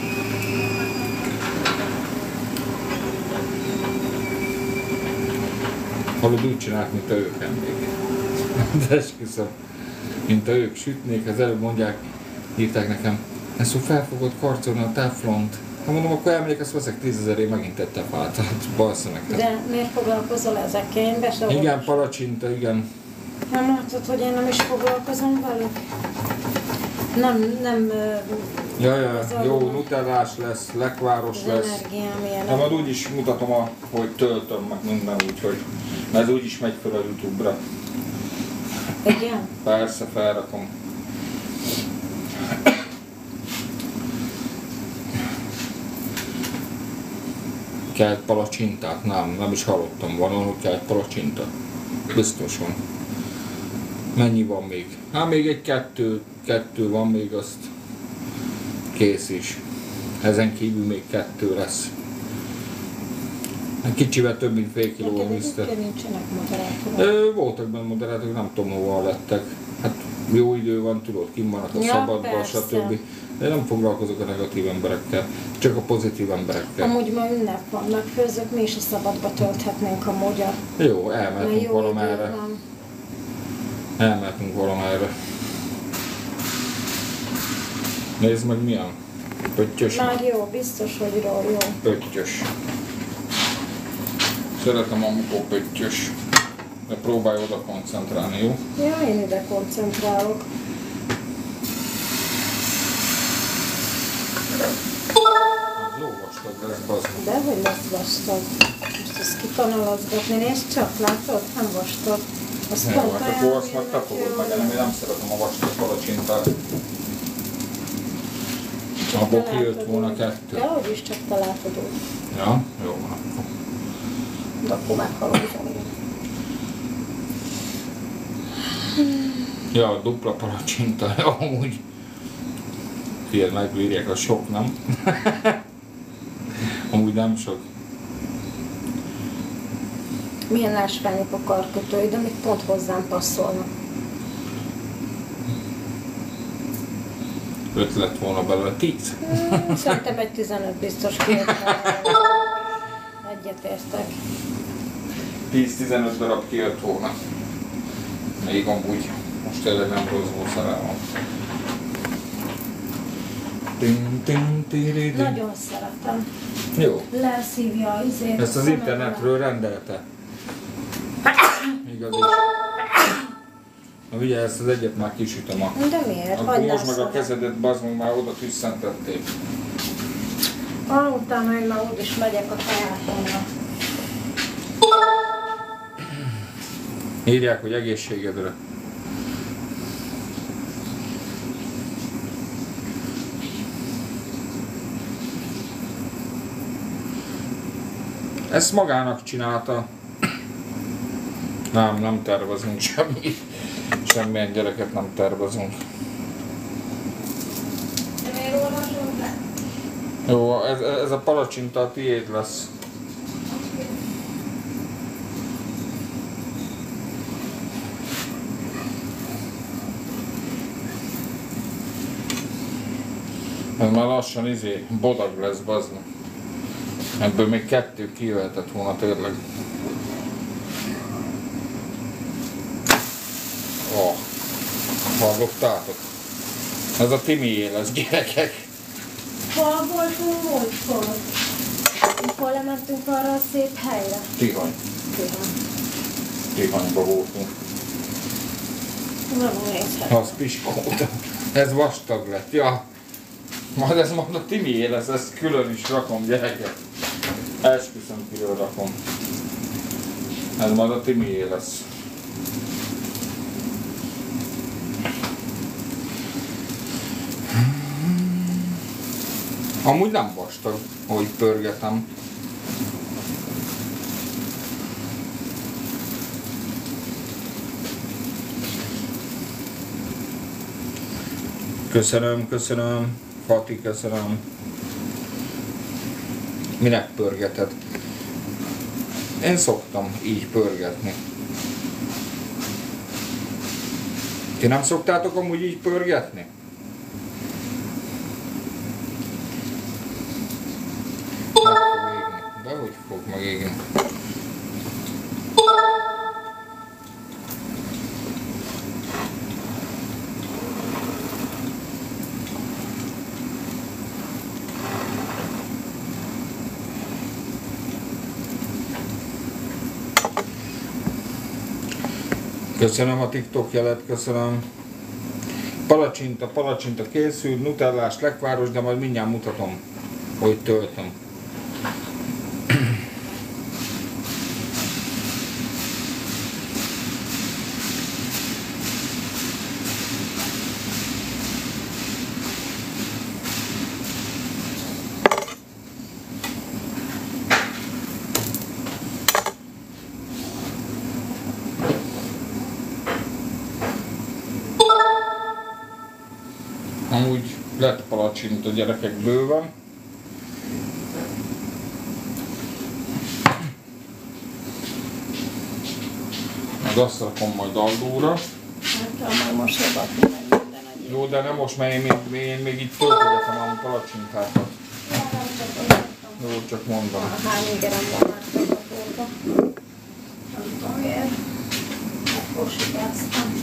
[SPEAKER 1] Valahogy úgy csinált, mint a ők emlék. De esküszöm, mint a ők sütnék, az előbb mondják, írták nekem, ezt úgy fel fogod karcolni a teflont. Ha mondom, akkor emlékezz, veszek 10 000-ért megint tettem fát, balsza nektek.
[SPEAKER 2] De miért foglalkozol ezekkel? Én be sem
[SPEAKER 1] Igen, palacsinta, igen.
[SPEAKER 2] Nem látod, hogy én nem is foglalkozom velük? Nem
[SPEAKER 1] Ja, jó, nutellás lesz, lekváros
[SPEAKER 2] az
[SPEAKER 1] lesz.
[SPEAKER 2] energiám ilyen.
[SPEAKER 1] De majd úgyis mutatom, hogy töltöm meg minden, úgyhogy ez úgyis megy fel a YouTube-ra.
[SPEAKER 2] Igen?
[SPEAKER 1] Persze, felrakom. Kell egy palacsintát? Nem is hallottam. Van, hogy kell egy palacsinta. Biztos van. Mennyi van még? Hát még egy kettő van még, azt kész is. Ezen kívül még 2 lesz. Kicsivel több mint fél kiló viszte.
[SPEAKER 2] Nincsenek moderátorok.
[SPEAKER 1] Voltak benne moderátorok, nem tudom hova lettek. Hát jó idő van, tudod, kim vannak a szabadban, stb. De nem foglalkozok a negatív emberekkel, csak a pozitív emberekkel.
[SPEAKER 2] Amúgy ma ünnep van, megfőzök, mi is a szabadba tölthetnénk amúgy a...
[SPEAKER 1] Jó, elmehetünk valamerre. Elmehetünk valamerre. Nézd meg milyen. Pöttyös.
[SPEAKER 2] Már jó, biztos, hogy jó.
[SPEAKER 1] Pöttyös. Szeretem, amikor pöttyös. De próbálj oda koncentrálni, jó?
[SPEAKER 2] Ja, én ide koncentrálok.
[SPEAKER 1] Az jó vastag lesz, bazd.
[SPEAKER 2] Dehogy lesz vastag. Most ezt kikanalazgatni, nézd csak, látod? Nem vastag. Az
[SPEAKER 1] Nem, hát akkor azt meg te fogod meg, én nem szeretem a vastag palacsintát. Abból kijött volna 2.
[SPEAKER 2] Dehogy is csak te látod úgy.
[SPEAKER 1] Ja, jó van akkor.
[SPEAKER 2] De akkor meghalózom.
[SPEAKER 1] Ja, a dupla palacsinta, amúgy. Figyelj, megbírják, a sok, nem? Amúgy nem sok.
[SPEAKER 2] Milyen ásványok a karkötőid, amik pont hozzám passzolnak.
[SPEAKER 1] 5 lett volna belőle, 10.
[SPEAKER 2] Szerintem egy 15 biztos két. Egyetértek.
[SPEAKER 1] 10-15 darab kijött volna. Még amúgy most tényleg nem rossz szerelem.
[SPEAKER 2] Nagyon szeretem.
[SPEAKER 1] Jó.
[SPEAKER 2] Leszívja izét.
[SPEAKER 1] Ezt az internetről rendelte. Igaz is. Na ugye ezt az egyet már kisütöm a...
[SPEAKER 2] De miért?
[SPEAKER 1] Akkor most meg a kezedet, bazd meg, már oda tüsszentették.
[SPEAKER 2] Utána én már úgyis megyek a kajátomra.
[SPEAKER 1] Írják, hogy egészségedre. Ezt magának csinálta. Nem tervezünk semmit. Semmilyen gyereket nem tervezünk.
[SPEAKER 2] De miért olvasod le?
[SPEAKER 1] Jó, ez a palacsinta a tiéd lesz. Ez már lassan bodag lesz, bazd. Ebből még 2 kijöhetett volna tényleg. Hallottátok? Ez a Timié lesz, gyerekek.
[SPEAKER 2] Hol voltunk múltkor? Mikor lementünk arra a szép helyre?
[SPEAKER 1] Tihany. Tihanyba voltunk.
[SPEAKER 2] Nem nézhet.
[SPEAKER 1] Az piskóta. Ez vastag lett, ja. Majd ez majd a Timié lesz, ezt külön is rakom, gyerekek. Esküszöm, külön rakom. Ez majd a Timié lesz. Amúgy nem vastag, ahogy pörgetem. Köszönöm. Fati, köszönöm. Minek pörgeted? Én szoktam így pörgetni. Ti nem szoktátok amúgy így pörgetni? Dehogy fog megégni. Köszönöm a TikTok jelet, köszönöm. Palacsinta készült, nutellás, lekváros, de majd mindjárt mutatom, hogy töltöm. Amúgy lett palacsinta, gyerekek, bőven. Meg azt rakom majd alulra.
[SPEAKER 2] Hát már mosogatni meg minden egyéb.
[SPEAKER 1] Jó, de nem most, mert én még itt töltögetem a palacsintákat. Jó, csak mondom.
[SPEAKER 2] Hány ingerem van már több a torba? Nem tudom miért. Megkosigáztam.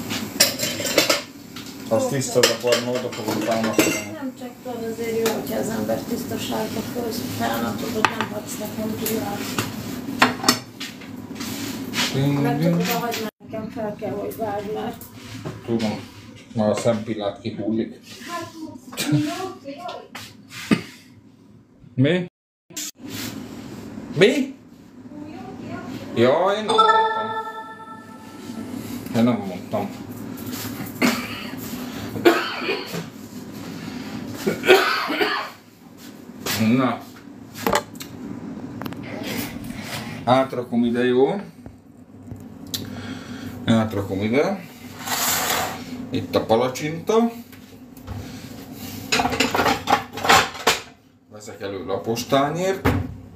[SPEAKER 1] Azt tisztazakar, mert oda fogom támasztani.
[SPEAKER 2] Nem csak tudod, azért jó, hogyha az ember tisztaságba főz, felnapodod, nem hadsz nekem gyulát. Meg tudod, ahogy nekem fel kell, hogy vágj már.
[SPEAKER 1] Tudom, már a szempillát kihullik. Mi? Mi? Ja, én nem mondtam. Én nem mondtam. Na. Átrakom ide, jó? Átrakom ide. Itt a palacsinta. Veszek elő lapos tányért.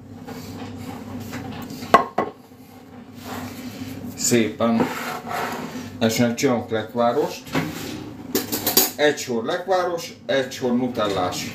[SPEAKER 1] Szépen. Esetleg csinálok lekvárost. Egy sor lekváros, egy sor nutellás.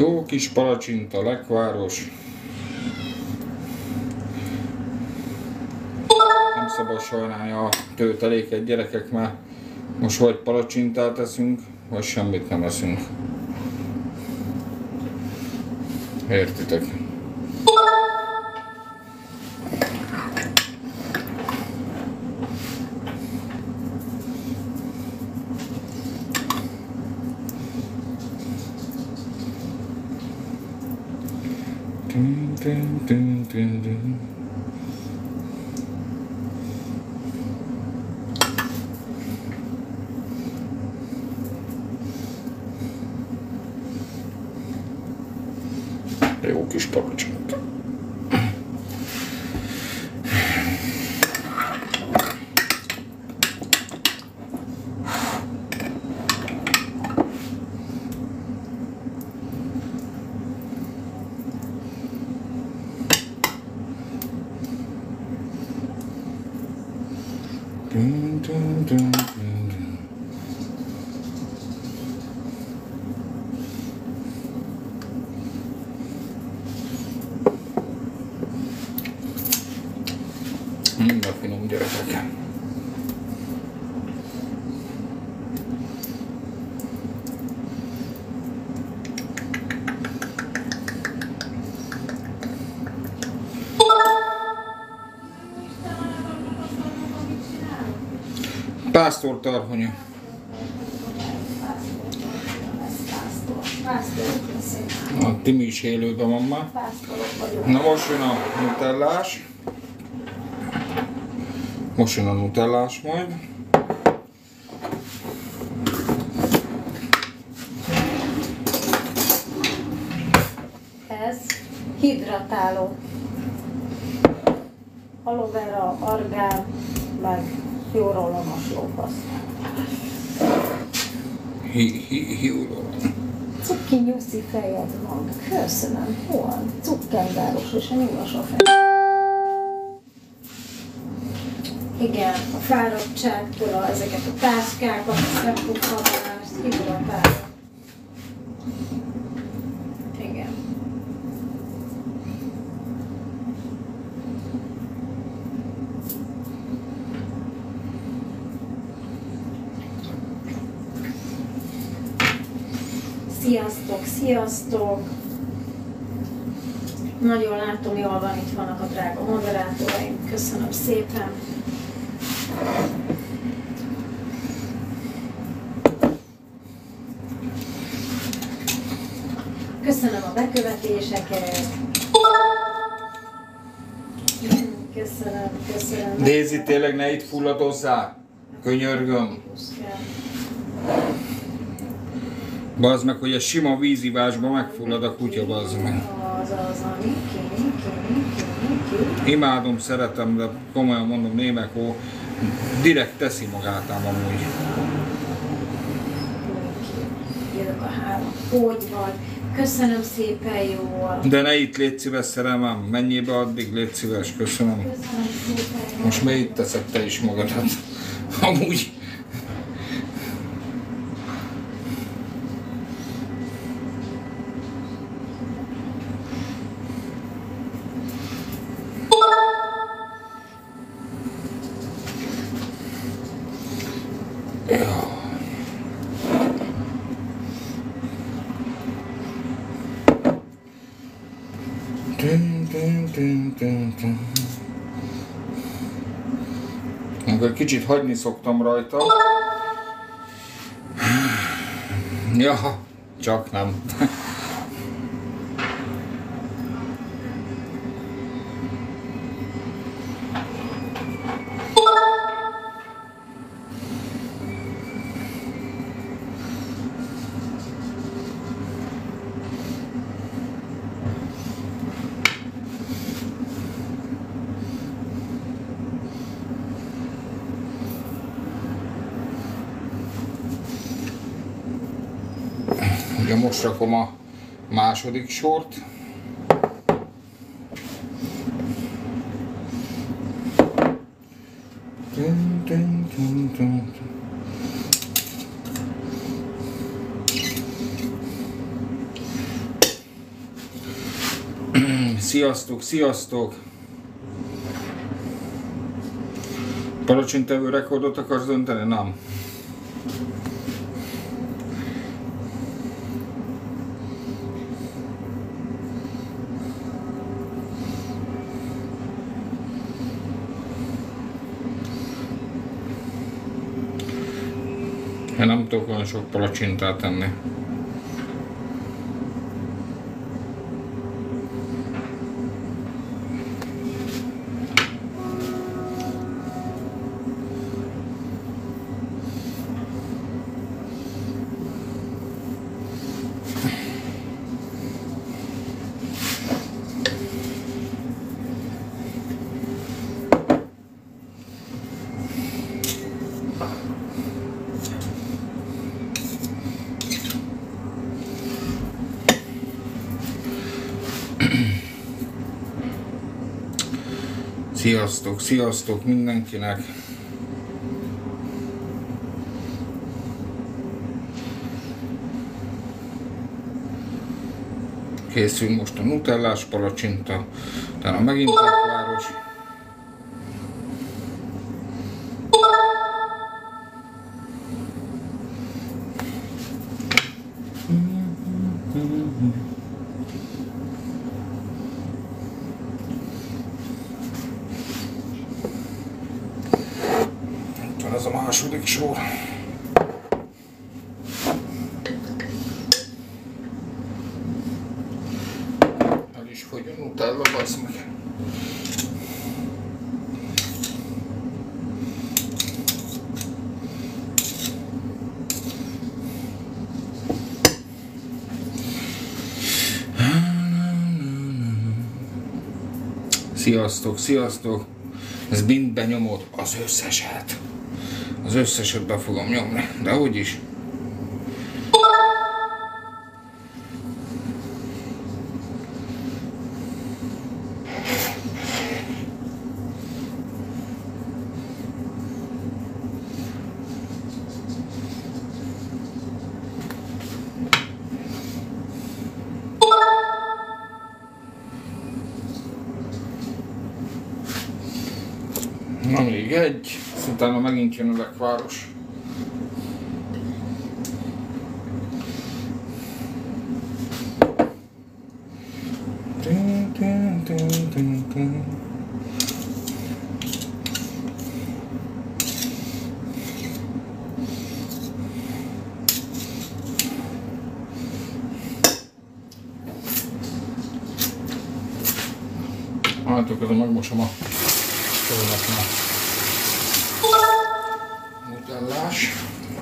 [SPEAKER 1] Jó kis palacsinta, lekváros. Nem szabad sajnálni a tőteléket, gyerekek, mert most vagy palacsintát eszünk, vagy semmit nem eszünk. Értitek? Jó kis palacsinta. Minden finom, gyerekek. Pásztortarhonya. A Timi is élőben van már. Na most jön a nutellás. Most jön a nutellás majd.
[SPEAKER 2] Ez hidratáló. Aloe vera, argán, meg jó rólamas lófasz. Cuki nyuszi fejed van. Köszönöm. Hol? Cukkendáros és a nyugas a fej. Igen, a fáradtságtól ezeket a táskákat, a szempukhatást, hidratáló. Igen. Sziasztok, sziasztok! Nagyon látom, jól van, itt vannak a drága moderátoraim. Köszönöm szépen! Köszönöm a bekövetéseket! Köszönöm.
[SPEAKER 1] Daisy, tényleg ne itt fulladozzál! Könyörgöm! Bazd meg, hogy a sima vízivásba megfullad a kutya, bazd meg. Imádom, szeretem, de komolyan mondom, Némekó direkt teszi magát ám amúgy.
[SPEAKER 2] Jövök a három. Hogy vagy? Köszönöm szépen, jól.
[SPEAKER 1] De ne itt légy szíves, szerelmem, menjél be addig, légy szíves, köszönöm.
[SPEAKER 2] Köszönöm szépen.
[SPEAKER 1] Most miért itt teszed te is magadat? Amúgy. Amikor kicsit hagyni szoktam rajta. Ja, csak nem. Ugye most rakom a második sort. Sziasztok, sziasztok! Palacsintevő rekordot akarsz dönteni? Nem. Én nem tudok olyan sok palacsintát enni. Sziasztok, sziasztok mindenkinek! Készül most a nutellás palacsinta, utána megint lekváros. Ez a második sor. El is fogy a nutella, bassz meg. Sziasztok, sziasztok! Ez mind benyomod az összeset. Az összeset be fogom nyomni, de úgyis. Na még egy, utána megint jön a lekváros. Hát akkor megmosom a sorolapnál. Nutellás.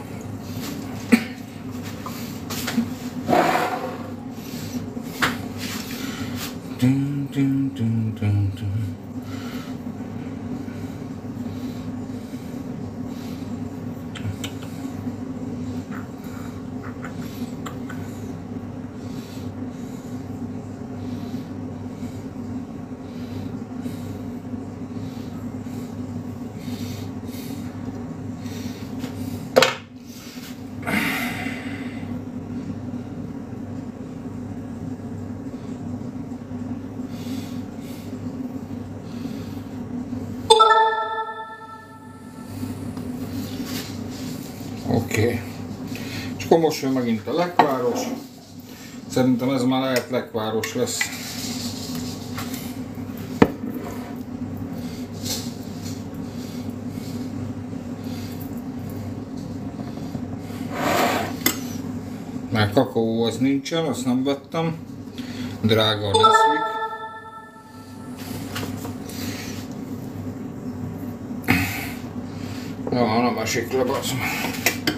[SPEAKER 1] Oké. És akkor most jön megint a lekváros. Szerintem ez már lehet lekváros lesz. Mert kakaó az nincsen, azt nem vettem. Drága a Nesquik. Ja, nem esik le, bassz meg.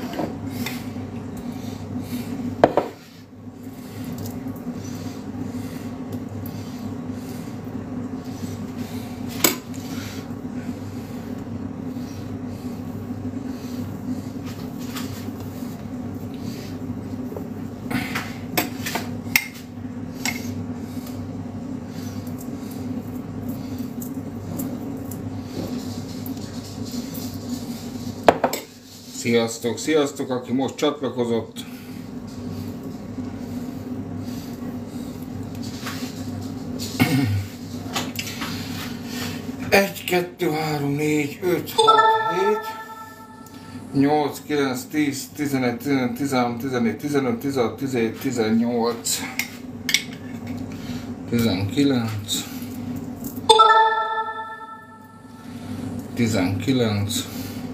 [SPEAKER 1] Sziasztok, sziasztok, aki most csatlakozott. 1, 2, 3, 4, 5, 6, 7, 8, 9, 10, 11, 12, 13, 14, 15, 16, 17, 18, 19, 19,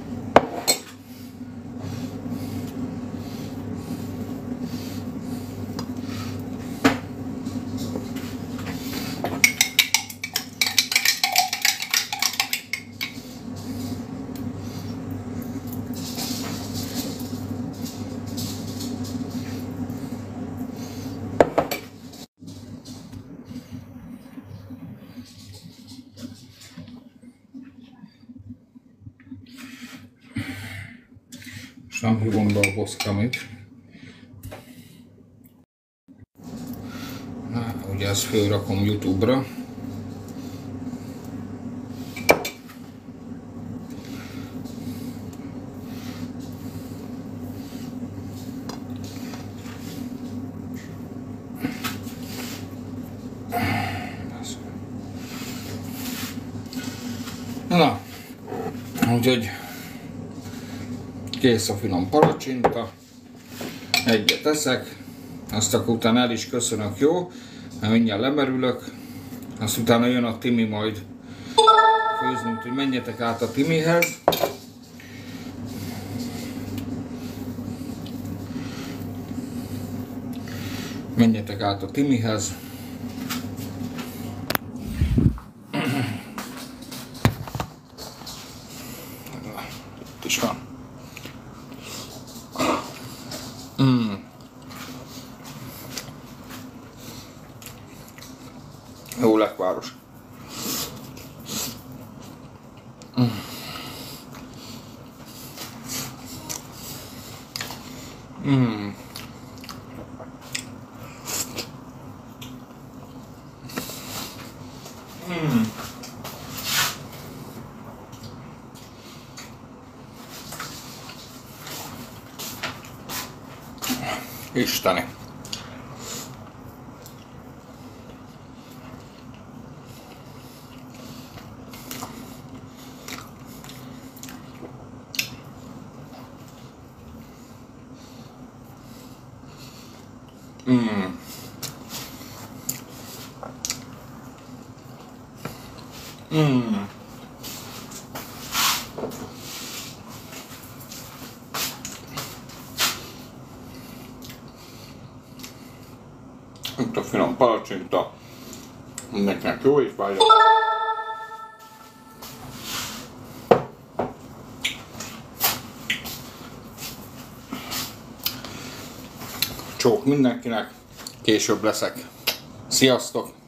[SPEAKER 1] és nem hívom be a boszkamit. Ugye ezt fölrakom YouTube-ra. Na, úgyhogy kész a finom palacsinta, egyet eszek, azt akkor utána el is köszönök, jó? Mert mindjárt lemerülök, azt utána jön a Timi majd főzni, úgyhogy menjetek át a Timihez. Menjetek át a Timihez. Itt is van. Jó lekváros. Isteni. Itt a finom palacsinta, mindenkinek jó étvágyat. Csók mindenkinek, később leszek. Sziasztok!